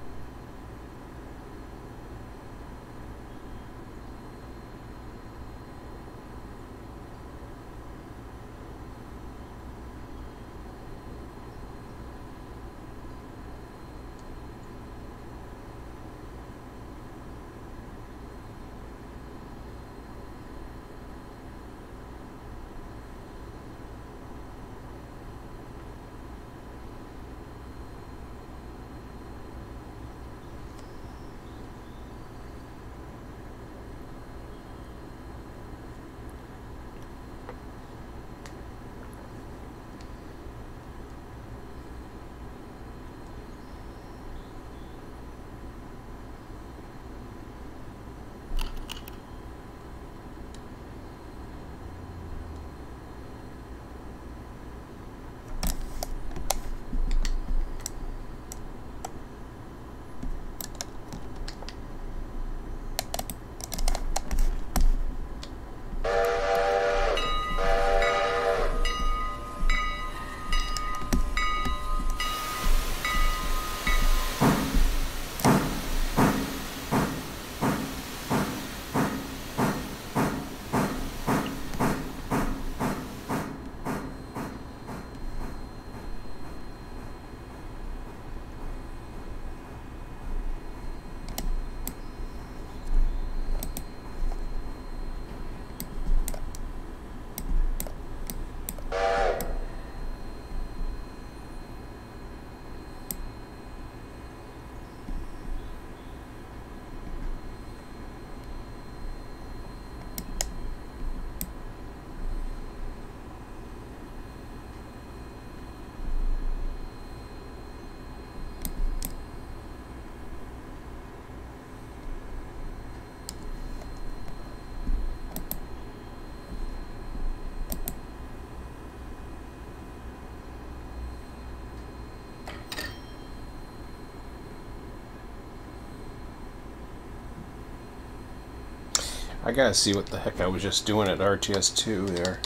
I gotta see what the heck I was just doing at R T S two there.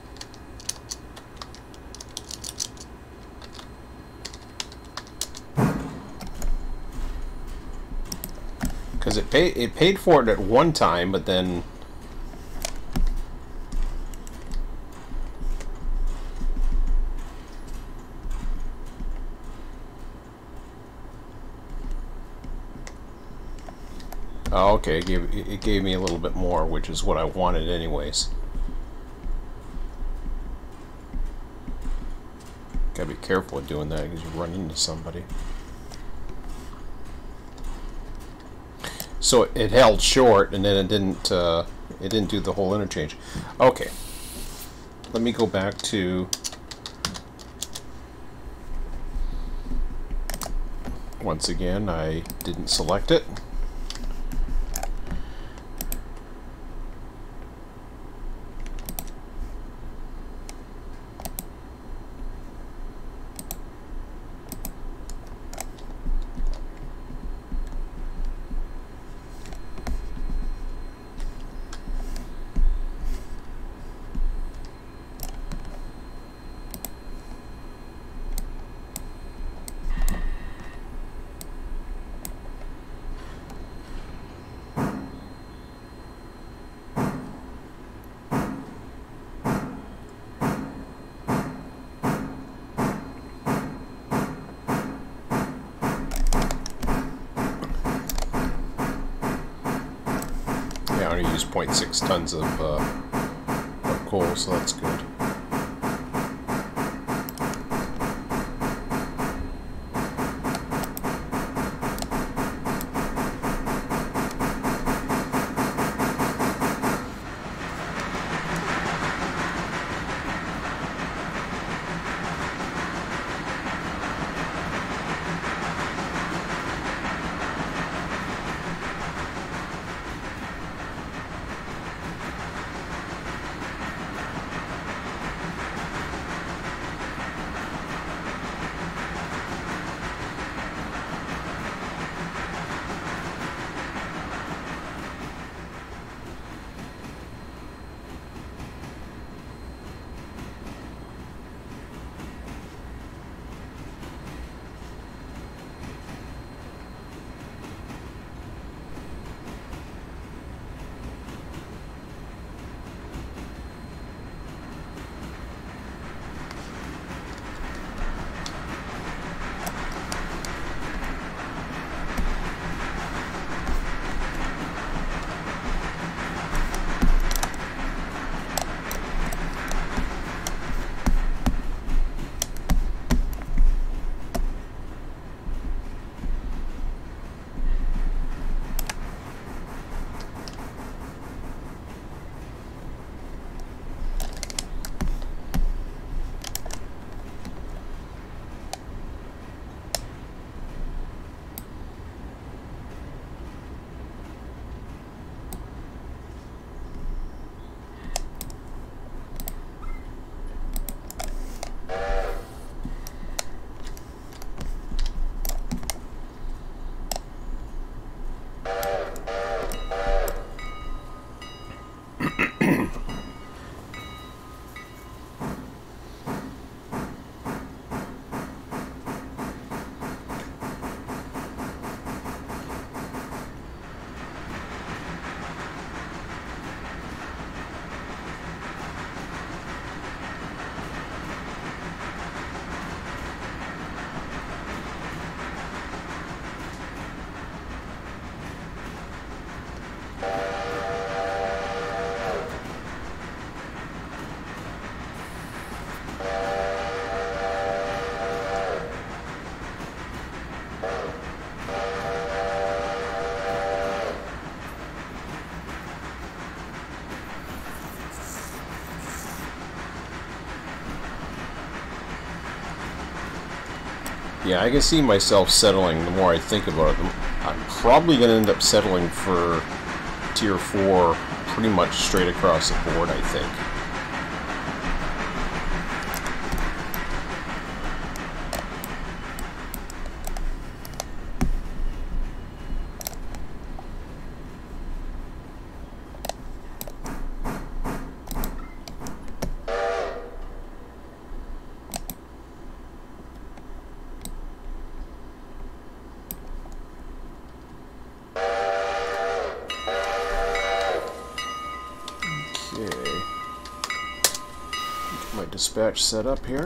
Because it paid it paid for it at one time, but then oh, okay, it gave, it gave me a little bit more, which is what I wanted anyways. Gotta be careful with doing that because you run into somebody. So it held short, and then it didn't. Uh, it didn't do the whole interchange. Okay, let me go back to. Once again, I didn't select it. I only use zero point six tons of, uh, of coal, so that's good. Yeah, I can see myself settling the more I think about it. I'm probably going to end up settling for tier four pretty much straight across the board, I think. My dispatch set up here.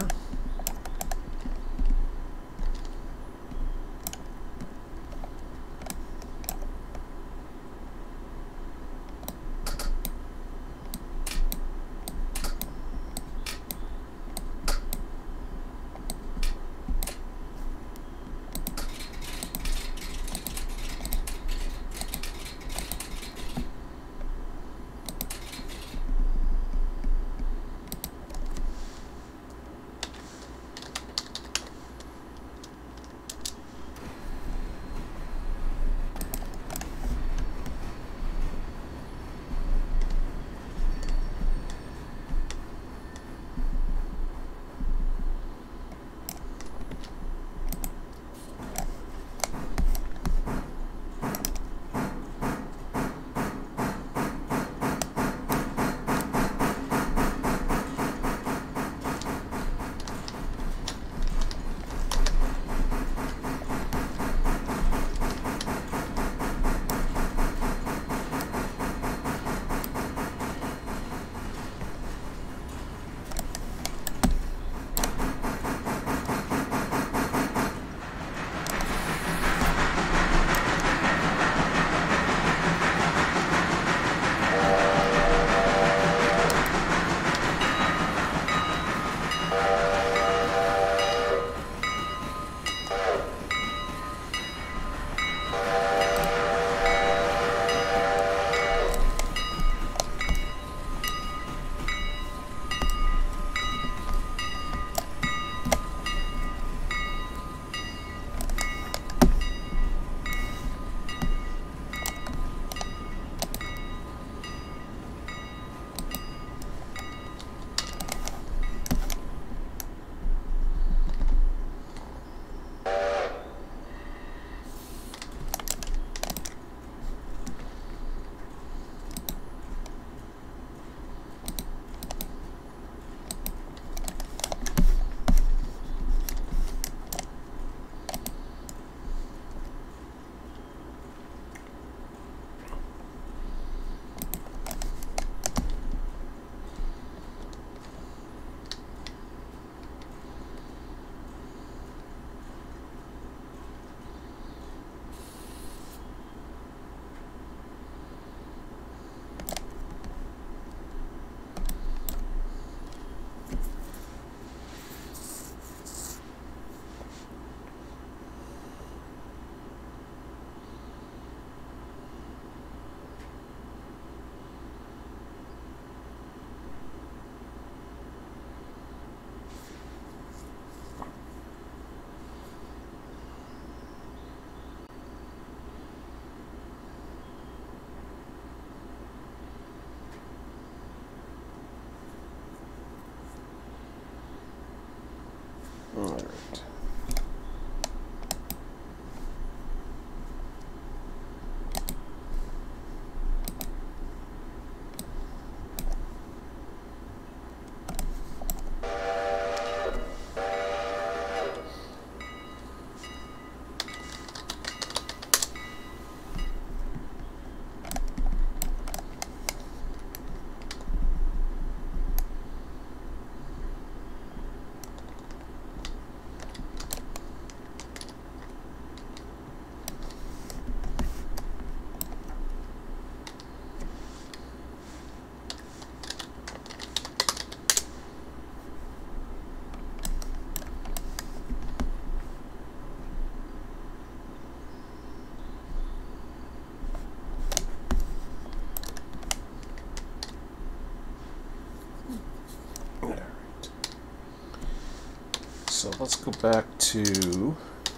let's go back to...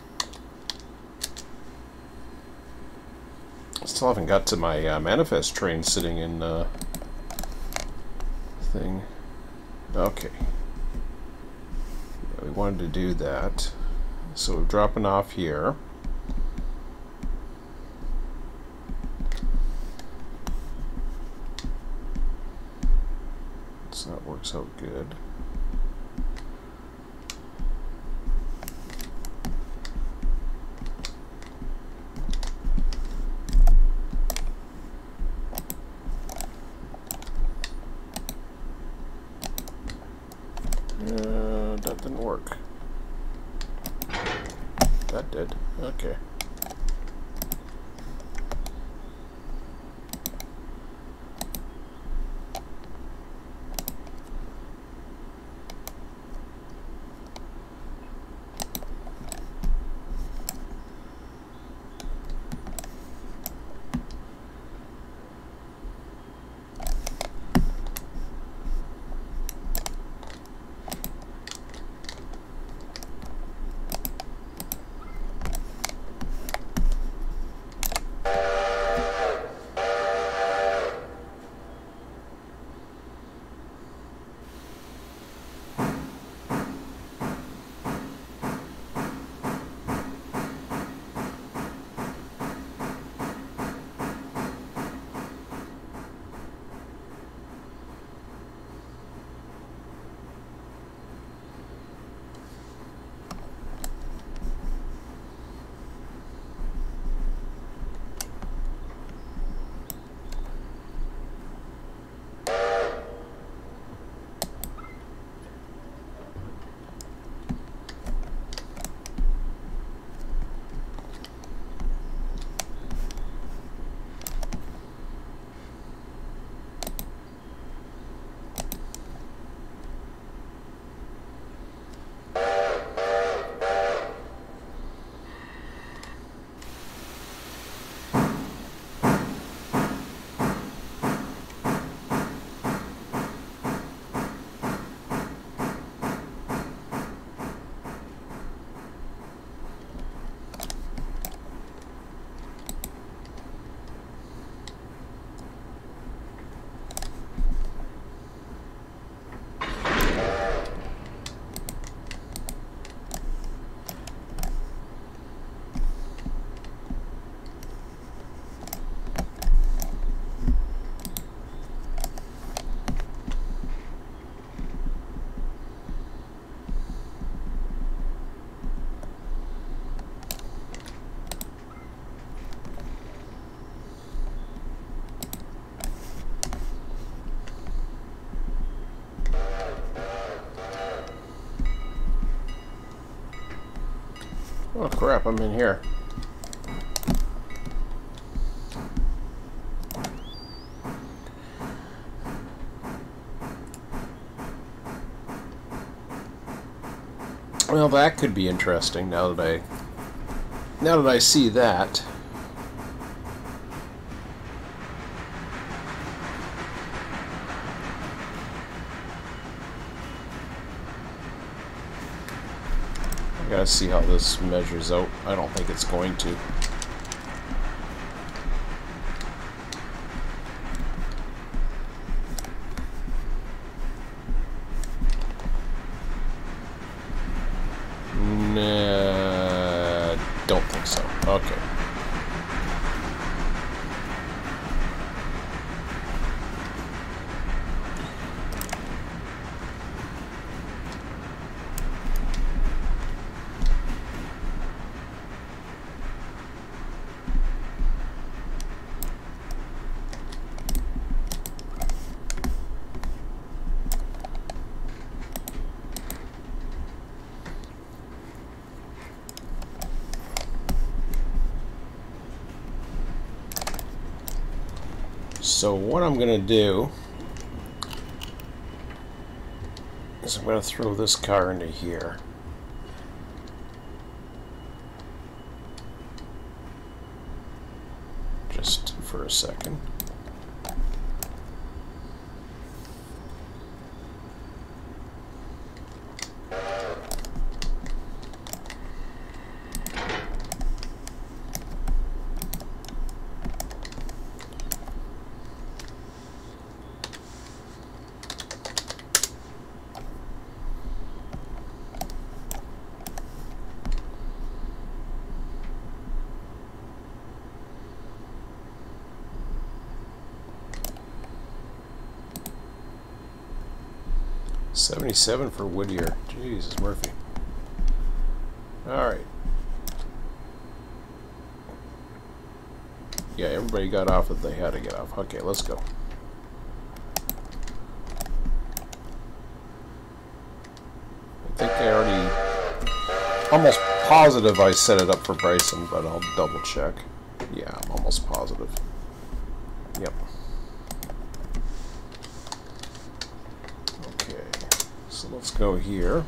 I still haven't got to my uh, manifest train sitting in uh, thing. Okay. Yeah, we wanted to do that. So we're dropping off here. So that works out good. Uh, that didn't work. That did. Okay. Oh crap, I'm in here. Well, that could be interesting now that I now that I see that. I gotta see how this measures out. I don't think it's going to. Nah, don't think so. Okay. So what I'm going to do is I'm going to throw this car into here. Just for a second. seventy-seven for Whittier. Jesus, Murphy. Alright. Yeah, everybody got off if they had to get off. Okay, let's go. I think I already... Almost positive I set it up for Bryson, but I'll double check. Yeah, I'm almost positive. Yep. Okay, so let's go here.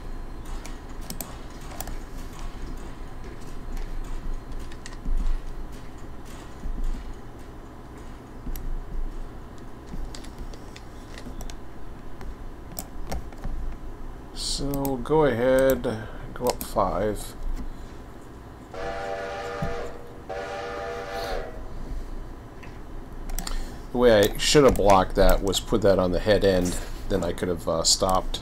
So go ahead, go up five. The way I should have blocked that was put that on the head end, then I could have uh, stopped.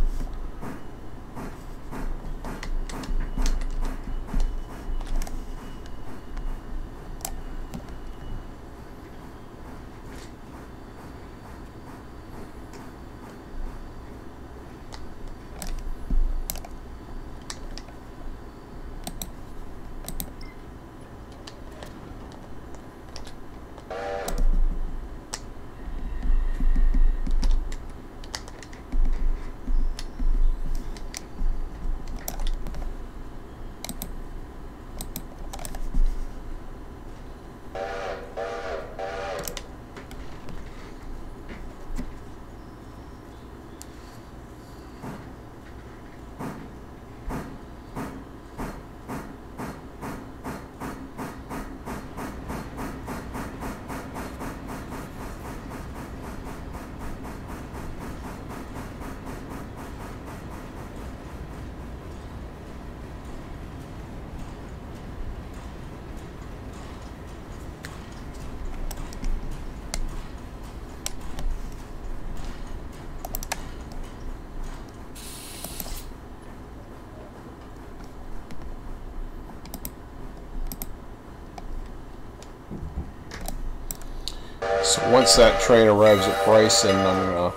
So once that train arrives at Bryson, I'm gonna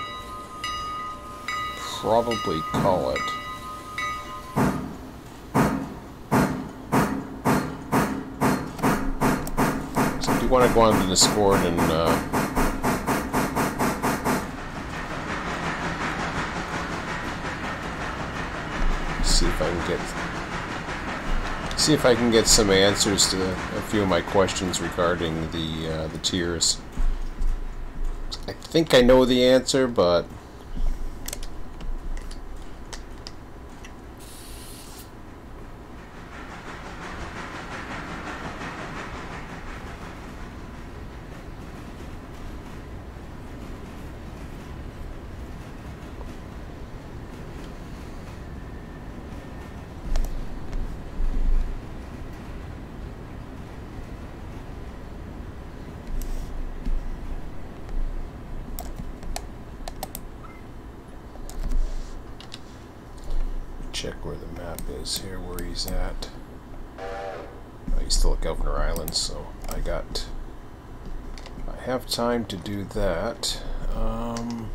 probably call it. So I do want to go on to Discord and uh, see if I can get see if I can get some answers to a few of my questions regarding the uh, the tiers. I think I know the answer, but check where the map is here, where he's at. Oh, he's still at Governor Island, so I got... I have time to do that. Um,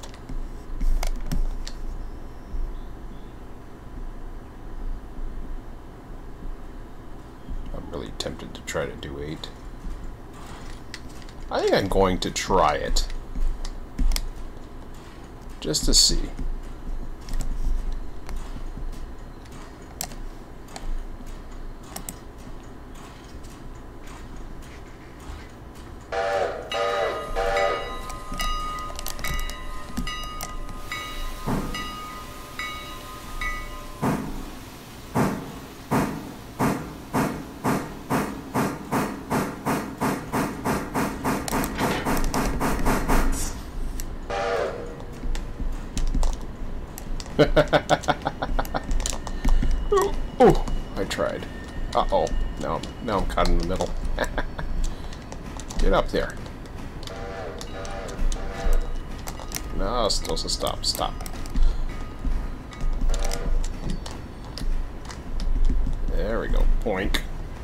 I'm really tempted to try to do eight. I think I'm going to try it. Just to see. Ooh, ooh, I tried. Uh-oh. Now, now I'm caught in the middle. Get up there. No, still to stop. Stop. There we go. Boink.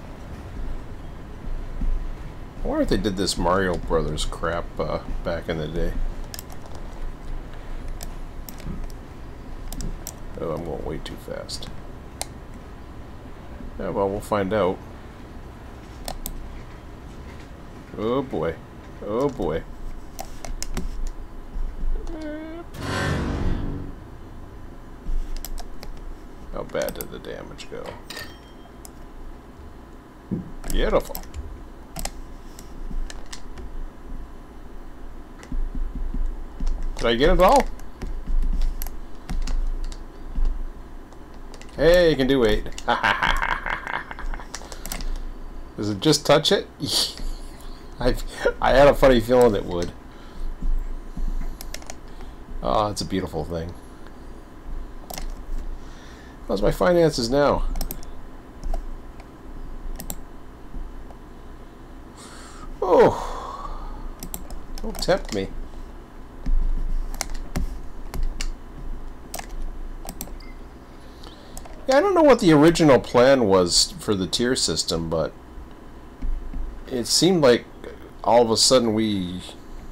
I wonder if they did this Mario Brothers crap uh, back in the day. Oh, I'm going way too fast. Yeah, well, we'll find out. Oh boy. Oh boy. How bad did the damage go? Beautiful. Did I get it all? Hey, you can do eight. Does it just touch it? I I had a funny feeling it would. Oh, it's a beautiful thing. How's my finances now? Oh, don't tempt me. Yeah, I don't know what the original plan was for the tier system, but it seemed like all of a sudden we...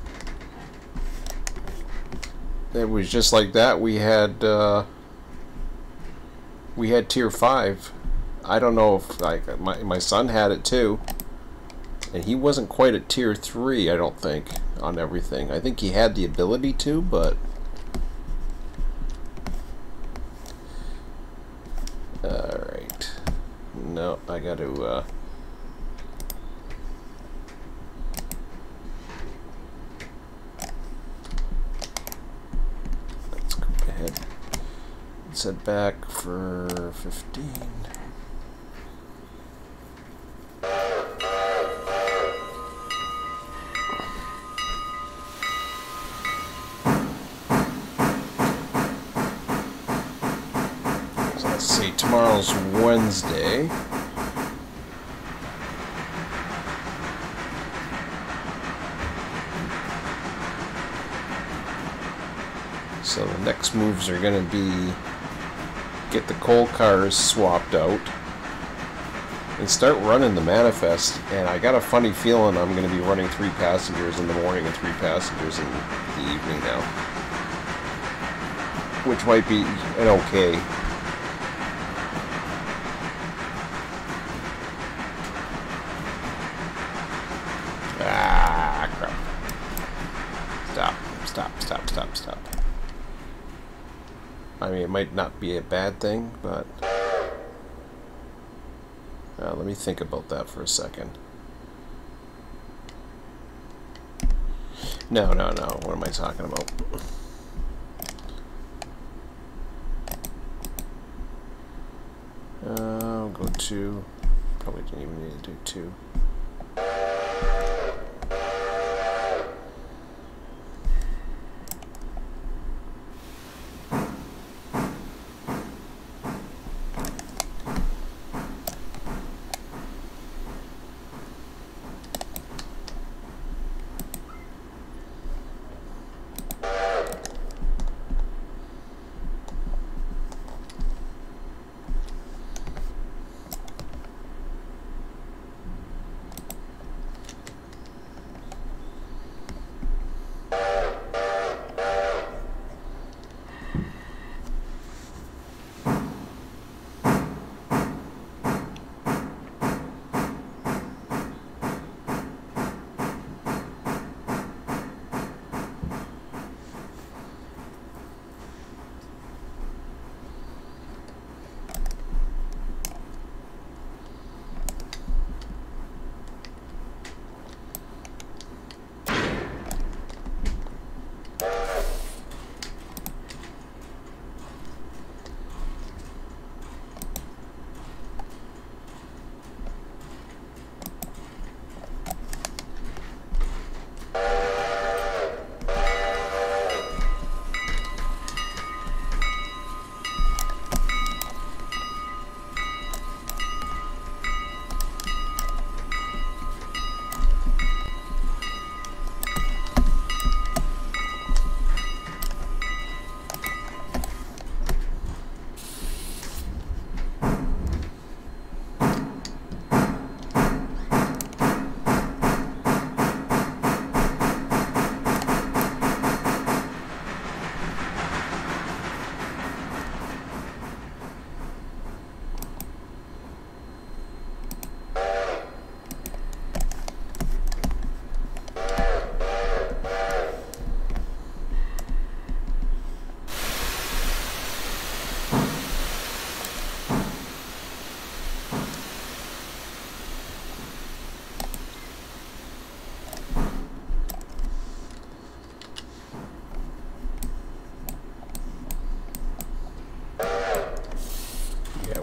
It was just like that. We had uh, we had tier five. I don't know if like my my son had it too, and he wasn't quite at tier three. I don't think on everything. I think he had the ability to, but. Alright. No, I got to, uh... let's go ahead. Let's head back for fifteen. Let's see, tomorrow's Wednesday. So the next moves are going to be get the coal cars swapped out and start running the manifest. And I got a funny feeling I'm going to be running three passengers in the morning and three passengers in the evening now, which might be an okay. Ah, crap. Stop, stop, stop, stop, stop. I mean, it might not be a bad thing, but... Uh, let me think about that for a second. No, no, no. What am I talking about? Uh, I'll go to... Probably didn't even need to do two.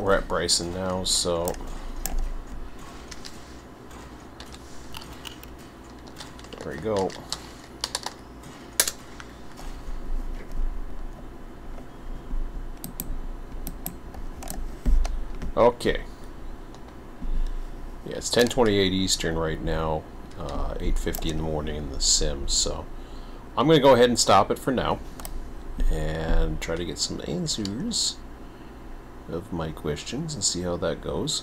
we're at Bryson now, so there we go. Okay. Yeah, it's ten twenty-eight Eastern right now, uh, eight fifty in the morning in the sim, so I'm going to go ahead and stop it for now and try to get some answers of my questions and see how that goes.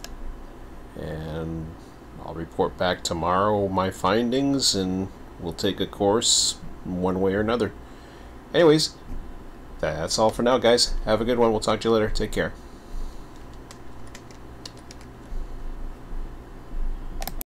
And I'll report back tomorrow my findings, and we'll take a course one way or another. Anyways, that's all for now, guys. Have a good one. We'll talk to you later. Take care.